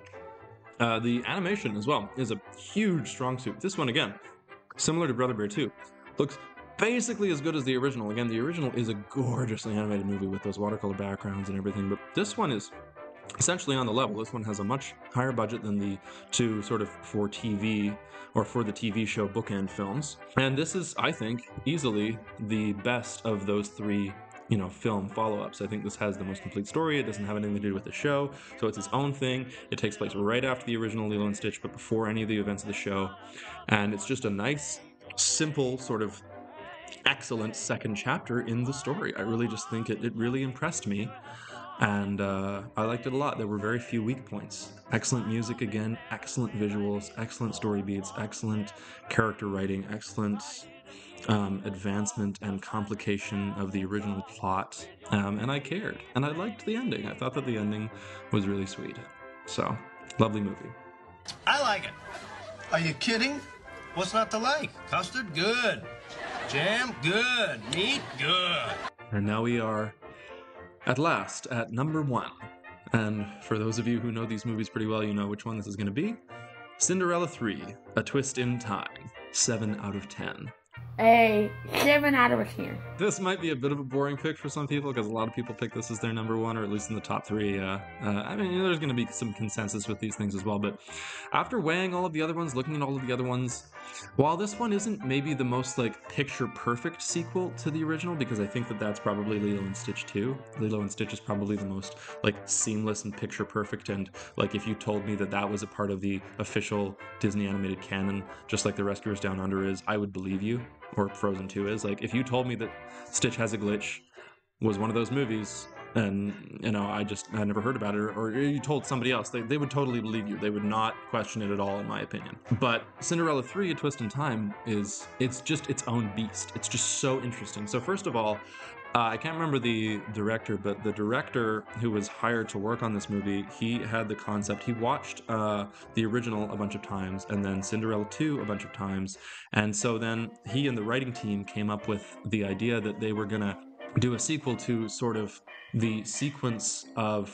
uh, the animation as well is a huge strong suit. This one, again, similar to Brother Bear two, looks basically as good as the original. Again, the original is a gorgeously animated movie with those watercolor backgrounds and everything, but this one is essentially on the level. This one has a much higher budget than the two sort of for T V or for the T V show bookend films. And this is, I think, easily the best of those three, you know, film follow-ups. I think this has the most complete story. It doesn't have anything to do with the show, so it's its own thing. It takes place right after the original Lilo and Stitch, but before any of the events of the show. And it's just a nice, simple, sort of excellent second chapter in the story. I really just think it, it really impressed me. And uh, I liked it a lot. There were very few weak points. Excellent music again, excellent visuals, excellent story beats, excellent character writing, excellent um, advancement and complication of the original plot. Um, and I cared. And I liked the ending. I thought that the ending was really sweet. So, lovely movie. I like it. Are you kidding? What's not to like? Custard? Good. Jam? Good. Meat? Good. And now we are at last at number one. And for those of you who know these movies pretty well, you know which one this is going to be. Cinderella three, A Twist in Time. seven out of ten. A seven out of ten. This might be a bit of a boring pick for some people because a lot of people pick this as their number one, or at least in the top three. Uh, uh, I mean, you know, there's going to be some consensus with these things as well, but after weighing all of the other ones, looking at all of the other ones, while this one isn't maybe the most like picture perfect sequel to the original, because I think that that's probably Lilo and Stitch two. Lilo and Stitch is probably the most like seamless and picture perfect, and like if you told me that that was a part of the official Disney animated canon, just like The Rescuers Down Under is, I would believe you. Or Frozen two is. Like, if you told me that Stitch Has a Glitch was one of those movies, and, you know, I just had never heard about it, or, or you told somebody else, they, they would totally believe you. They would not question it at all, in my opinion. But Cinderella three, A Twist in Time, is, it's just its own beast. It's just so interesting. So first of all, Uh, I can't remember the director, but the director who was hired to work on this movie, he had the concept. He watched uh, the original a bunch of times and then Cinderella two a bunch of times. And so then he and the writing team came up with the idea that they were going to do a sequel to sort of the sequence of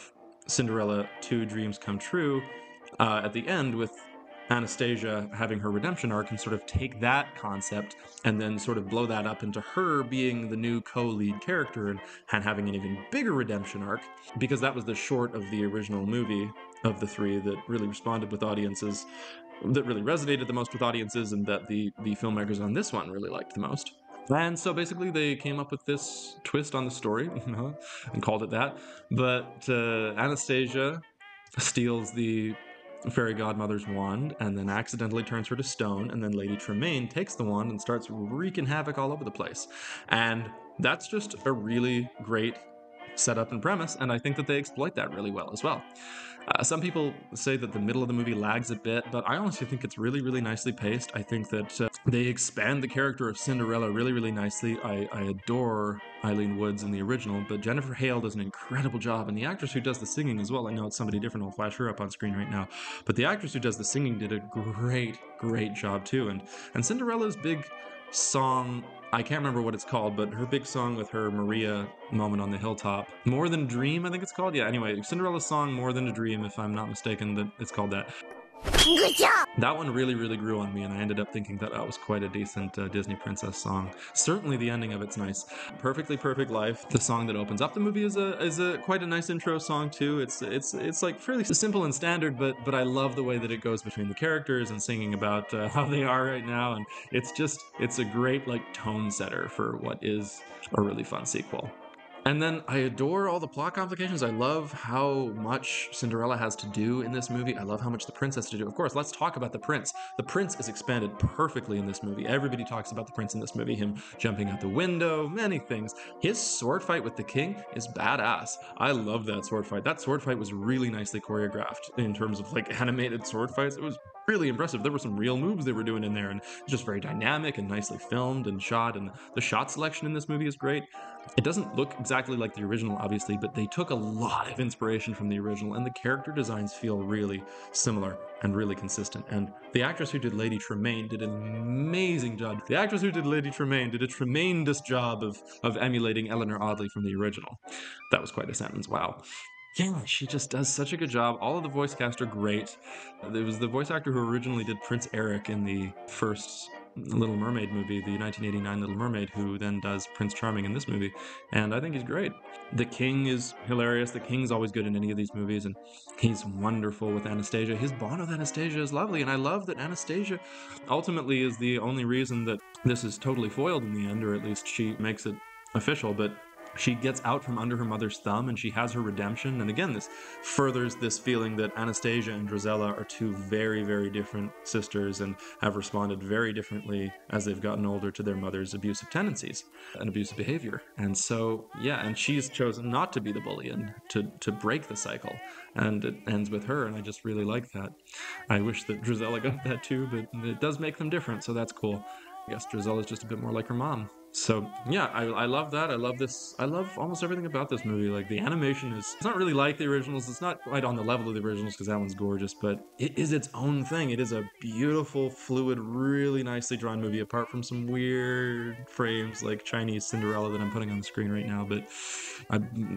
Cinderella Two Dreams Come True uh, at the end with Anastasia having her redemption arc and sort of take that concept and then sort of blow that up into her being the new co-lead character and, and having an even bigger redemption arc, because that was the short of the original movie of the three that really responded with audiences, that really resonated the most with audiences, and that the the filmmakers on this one really liked the most. And so basically they came up with this twist on the story, you know, and called it that. But uh, Anastasia steals the fairy godmother's wand and then accidentally turns her to stone, and then Lady Tremaine takes the wand and starts wreaking havoc all over the place. And that's just a really great setup and premise, and I think that they exploit that really well as well. Uh, some people say that the middle of the movie lags a bit, but I honestly think it's really, really nicely paced. I think that uh, they expand the character of Cinderella really, really nicely. I, I adore Eileen Woods in the original, but Jennifer Hale does an incredible job, and the actress who does the singing as well, I know it's somebody different, I'll flash her up on screen right now, but the actress who does the singing did a great, great job too. And, and Cinderella's big song, I can't remember what it's called, but her big song with her Maria moment on the hilltop, More Than a Dream, I think it's called. Yeah, anyway, Cinderella's song More Than a Dream, if I'm not mistaken, that it's called that. Good job! That one really, really grew on me, and I ended up thinking that that was quite a decent uh, Disney princess song. Certainly the ending of it's nice. Perfectly Perfect Life, the song that opens up the movie, is a is a quite a nice intro song too. It's it's it's like fairly simple and standard, but but I love the way that it goes between the characters and singing about uh, how they are right now, and it's just it's a great like tone setter for what is a really fun sequel. And then I adore all the plot complications. I love how much Cinderella has to do in this movie. I love how much the prince has to do. Of course, let's talk about the prince. The prince is expanded perfectly in this movie. Everybody talks about the prince in this movie, him jumping out the window, many things. His sword fight with the king is badass. I love that sword fight. That sword fight was really nicely choreographed in terms of like animated sword fights. It was really impressive. There were some real moves they were doing in there, and just very dynamic and nicely filmed and shot, and the shot selection in this movie is great. It doesn't look exactly like the original, obviously, but they took a lot of inspiration from the original, and the character designs feel really similar and really consistent. And the actress who did Lady Tremaine did an amazing job. The actress who did Lady Tremaine did a tremendous job of, of emulating Eleanor Audley from the original. That was quite a sentence, wow. Yeah, she just does such a good job. All of the voice cast are great. There was the voice actor who originally did Prince Eric in the first Little Mermaid movie, the nineteen eighty-nine Little Mermaid, who then does Prince Charming in this movie, and I think he's great. The king is hilarious. The king's always good in any of these movies, and he's wonderful with Anastasia. His bond with Anastasia is lovely, and I love that Anastasia ultimately is the only reason that this is totally foiled in the end, or at least she makes it official, but she gets out from under her mother's thumb and she has her redemption. And again, this furthers this feeling that Anastasia and Drizella are two very, very different sisters and have responded very differently as they've gotten older to their mother's abusive tendencies and abusive behavior. And so, yeah, and she's chosen not to be the bully and to, to break the cycle. And it ends with her, and I just really like that. I wish that Drizella got that too, but it does make them different, so that's cool. I guess Drizella's just a bit more like her mom. So yeah, I, I love that. I love this. I love almost everything about this movie. Like the animation is, it's not really like the originals. It's not quite on the level of the originals because that one's gorgeous, but it is its own thing. It is a beautiful, fluid, really nicely drawn movie, apart from some weird frames like Chinese Cinderella that I'm putting on the screen right now. But I,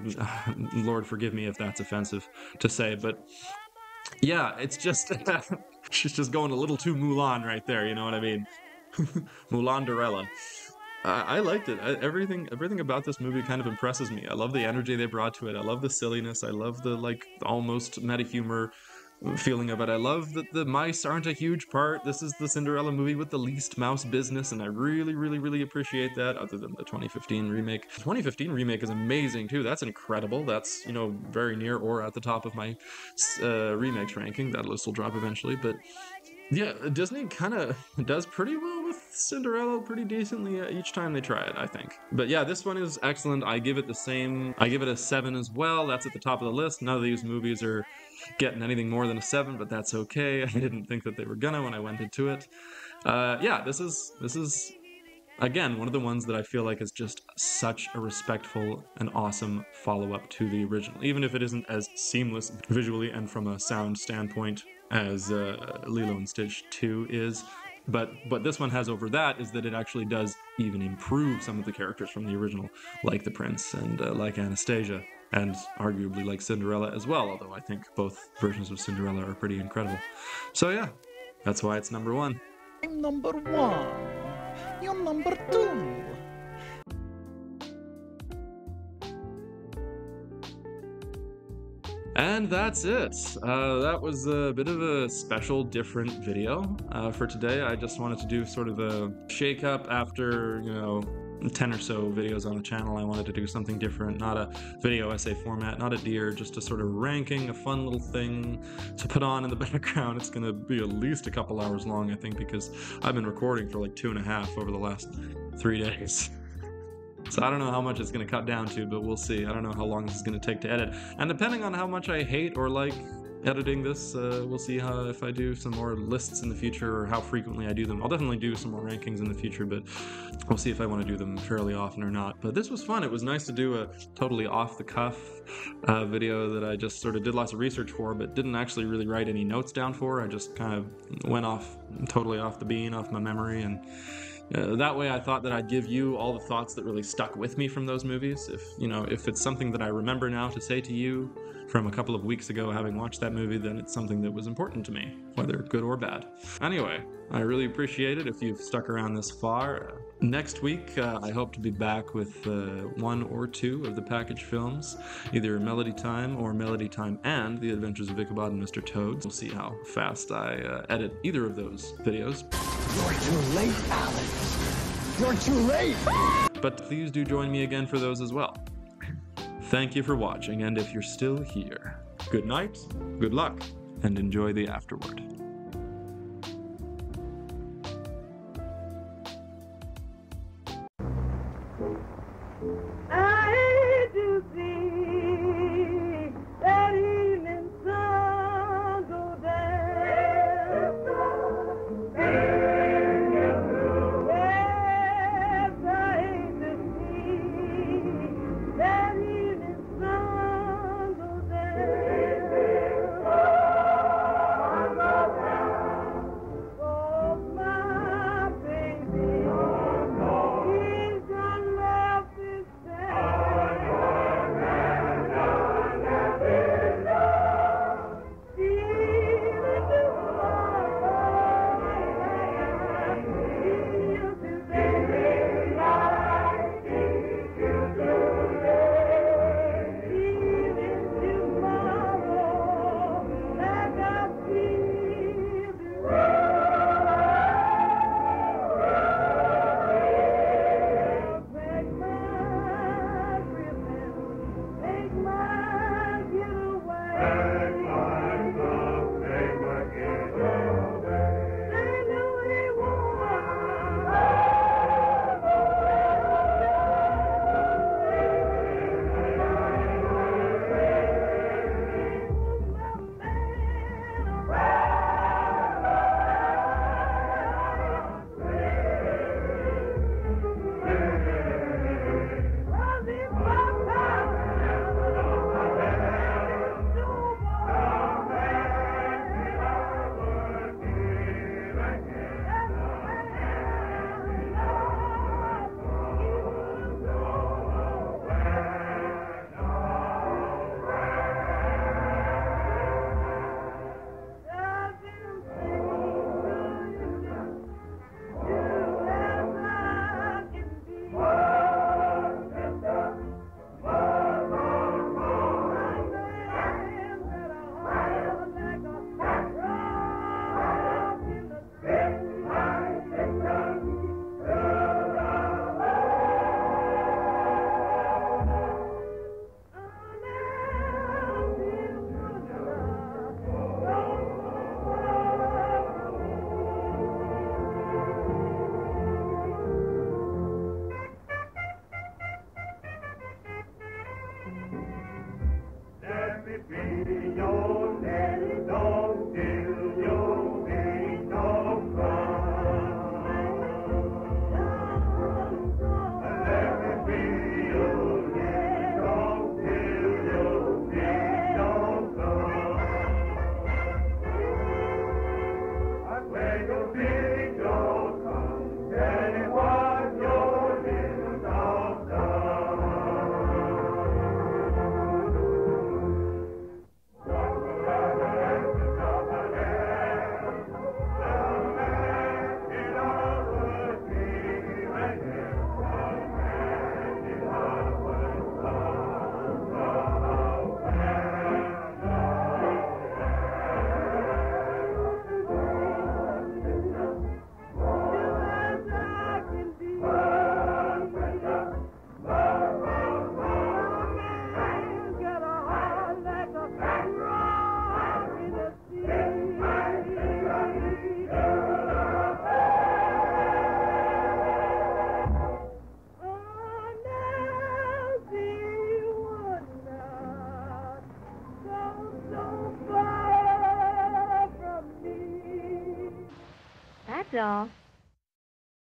Lord forgive me if that's offensive to say, but yeah, it's just, she's just going a little too Mulan right there. You know what I mean? Mulan-derella. I liked it. I, everything, everything about this movie kind of impresses me. I love the energy they brought to it. I love the silliness. I love the like almost meta humor feeling of it. I love that the mice aren't a huge part. This is the Cinderella movie with the least mouse business, and I really, really, really appreciate that. Other than the twenty fifteen remake, the twenty fifteen remake is amazing too. That's incredible. That's, you know, very near or at the top of my uh, remakes ranking. That list will drop eventually, but. Yeah, Disney kind of does pretty well with Cinderella, pretty decently each time they try it, I think. But yeah, this one is excellent. I give it the same, I give it a seven as well. That's at the top of the list. None of these movies are getting anything more than a seven, but that's okay. I didn't think that they were gonna when I went into it. Uh, yeah, this is, this is, again, one of the ones that I feel like is just such a respectful and awesome follow-up to the original, even if it isn't as seamless visually and from a sound standpoint as uh, Lilo and Stitch two is. But but this one has over that is that it actually does even improve some of the characters from the original, like the prince and uh, like Anastasia. And arguably like Cinderella as well, although I think both versions of Cinderella are pretty incredible. So yeah, that's why it's number one. I'm number one. You're number two. And that's it. Uh, that was a bit of a special, different video uh, for today. I just wanted to do sort of a shake-up after, you know, ten or so videos on the channel. I wanted to do something different, not a video essay format, not a deer, just a sort of ranking, a fun little thing to put on in the background. It's gonna be at least a couple hours long, I think, because I've been recording for like two and a half over the last three days. So I don't know how much it's going to cut down to, but we'll see. I don't know how long this is going to take to edit. And depending on how much I hate or like editing this, uh, we'll see how if I do some more lists in the future or how frequently I do them. I'll definitely do some more rankings in the future, but we'll see if I want to do them fairly often or not. But this was fun. It was nice to do a totally off-the-cuff uh, video that I just sort of did lots of research for, but didn't actually really write any notes down for. I just kind of went off, totally off the bean, off my memory, and Uh, that way I thought that I'd give you all the thoughts that really stuck with me from those movies. If, you know, if it's something that I remember now to say to you from a couple of weeks ago having watched that movie, then it's something that was important to me, whether good or bad. Anyway, I really appreciate it if you've stuck around this far. Uh, next week, uh, I hope to be back with uh, one or two of the package films, either Melody Time or Melody Time and The Adventures of Ichabod and Mister Toad. We'll see how fast I uh, edit either of those videos. You're too late, Alex. You're too late. But please do join me again for those as well. Thank you for watching, and if you're still here, good night, good luck, and enjoy the afterword. I do see that evening sun go down. Yes, I hate to see that evening sun go down. y'all.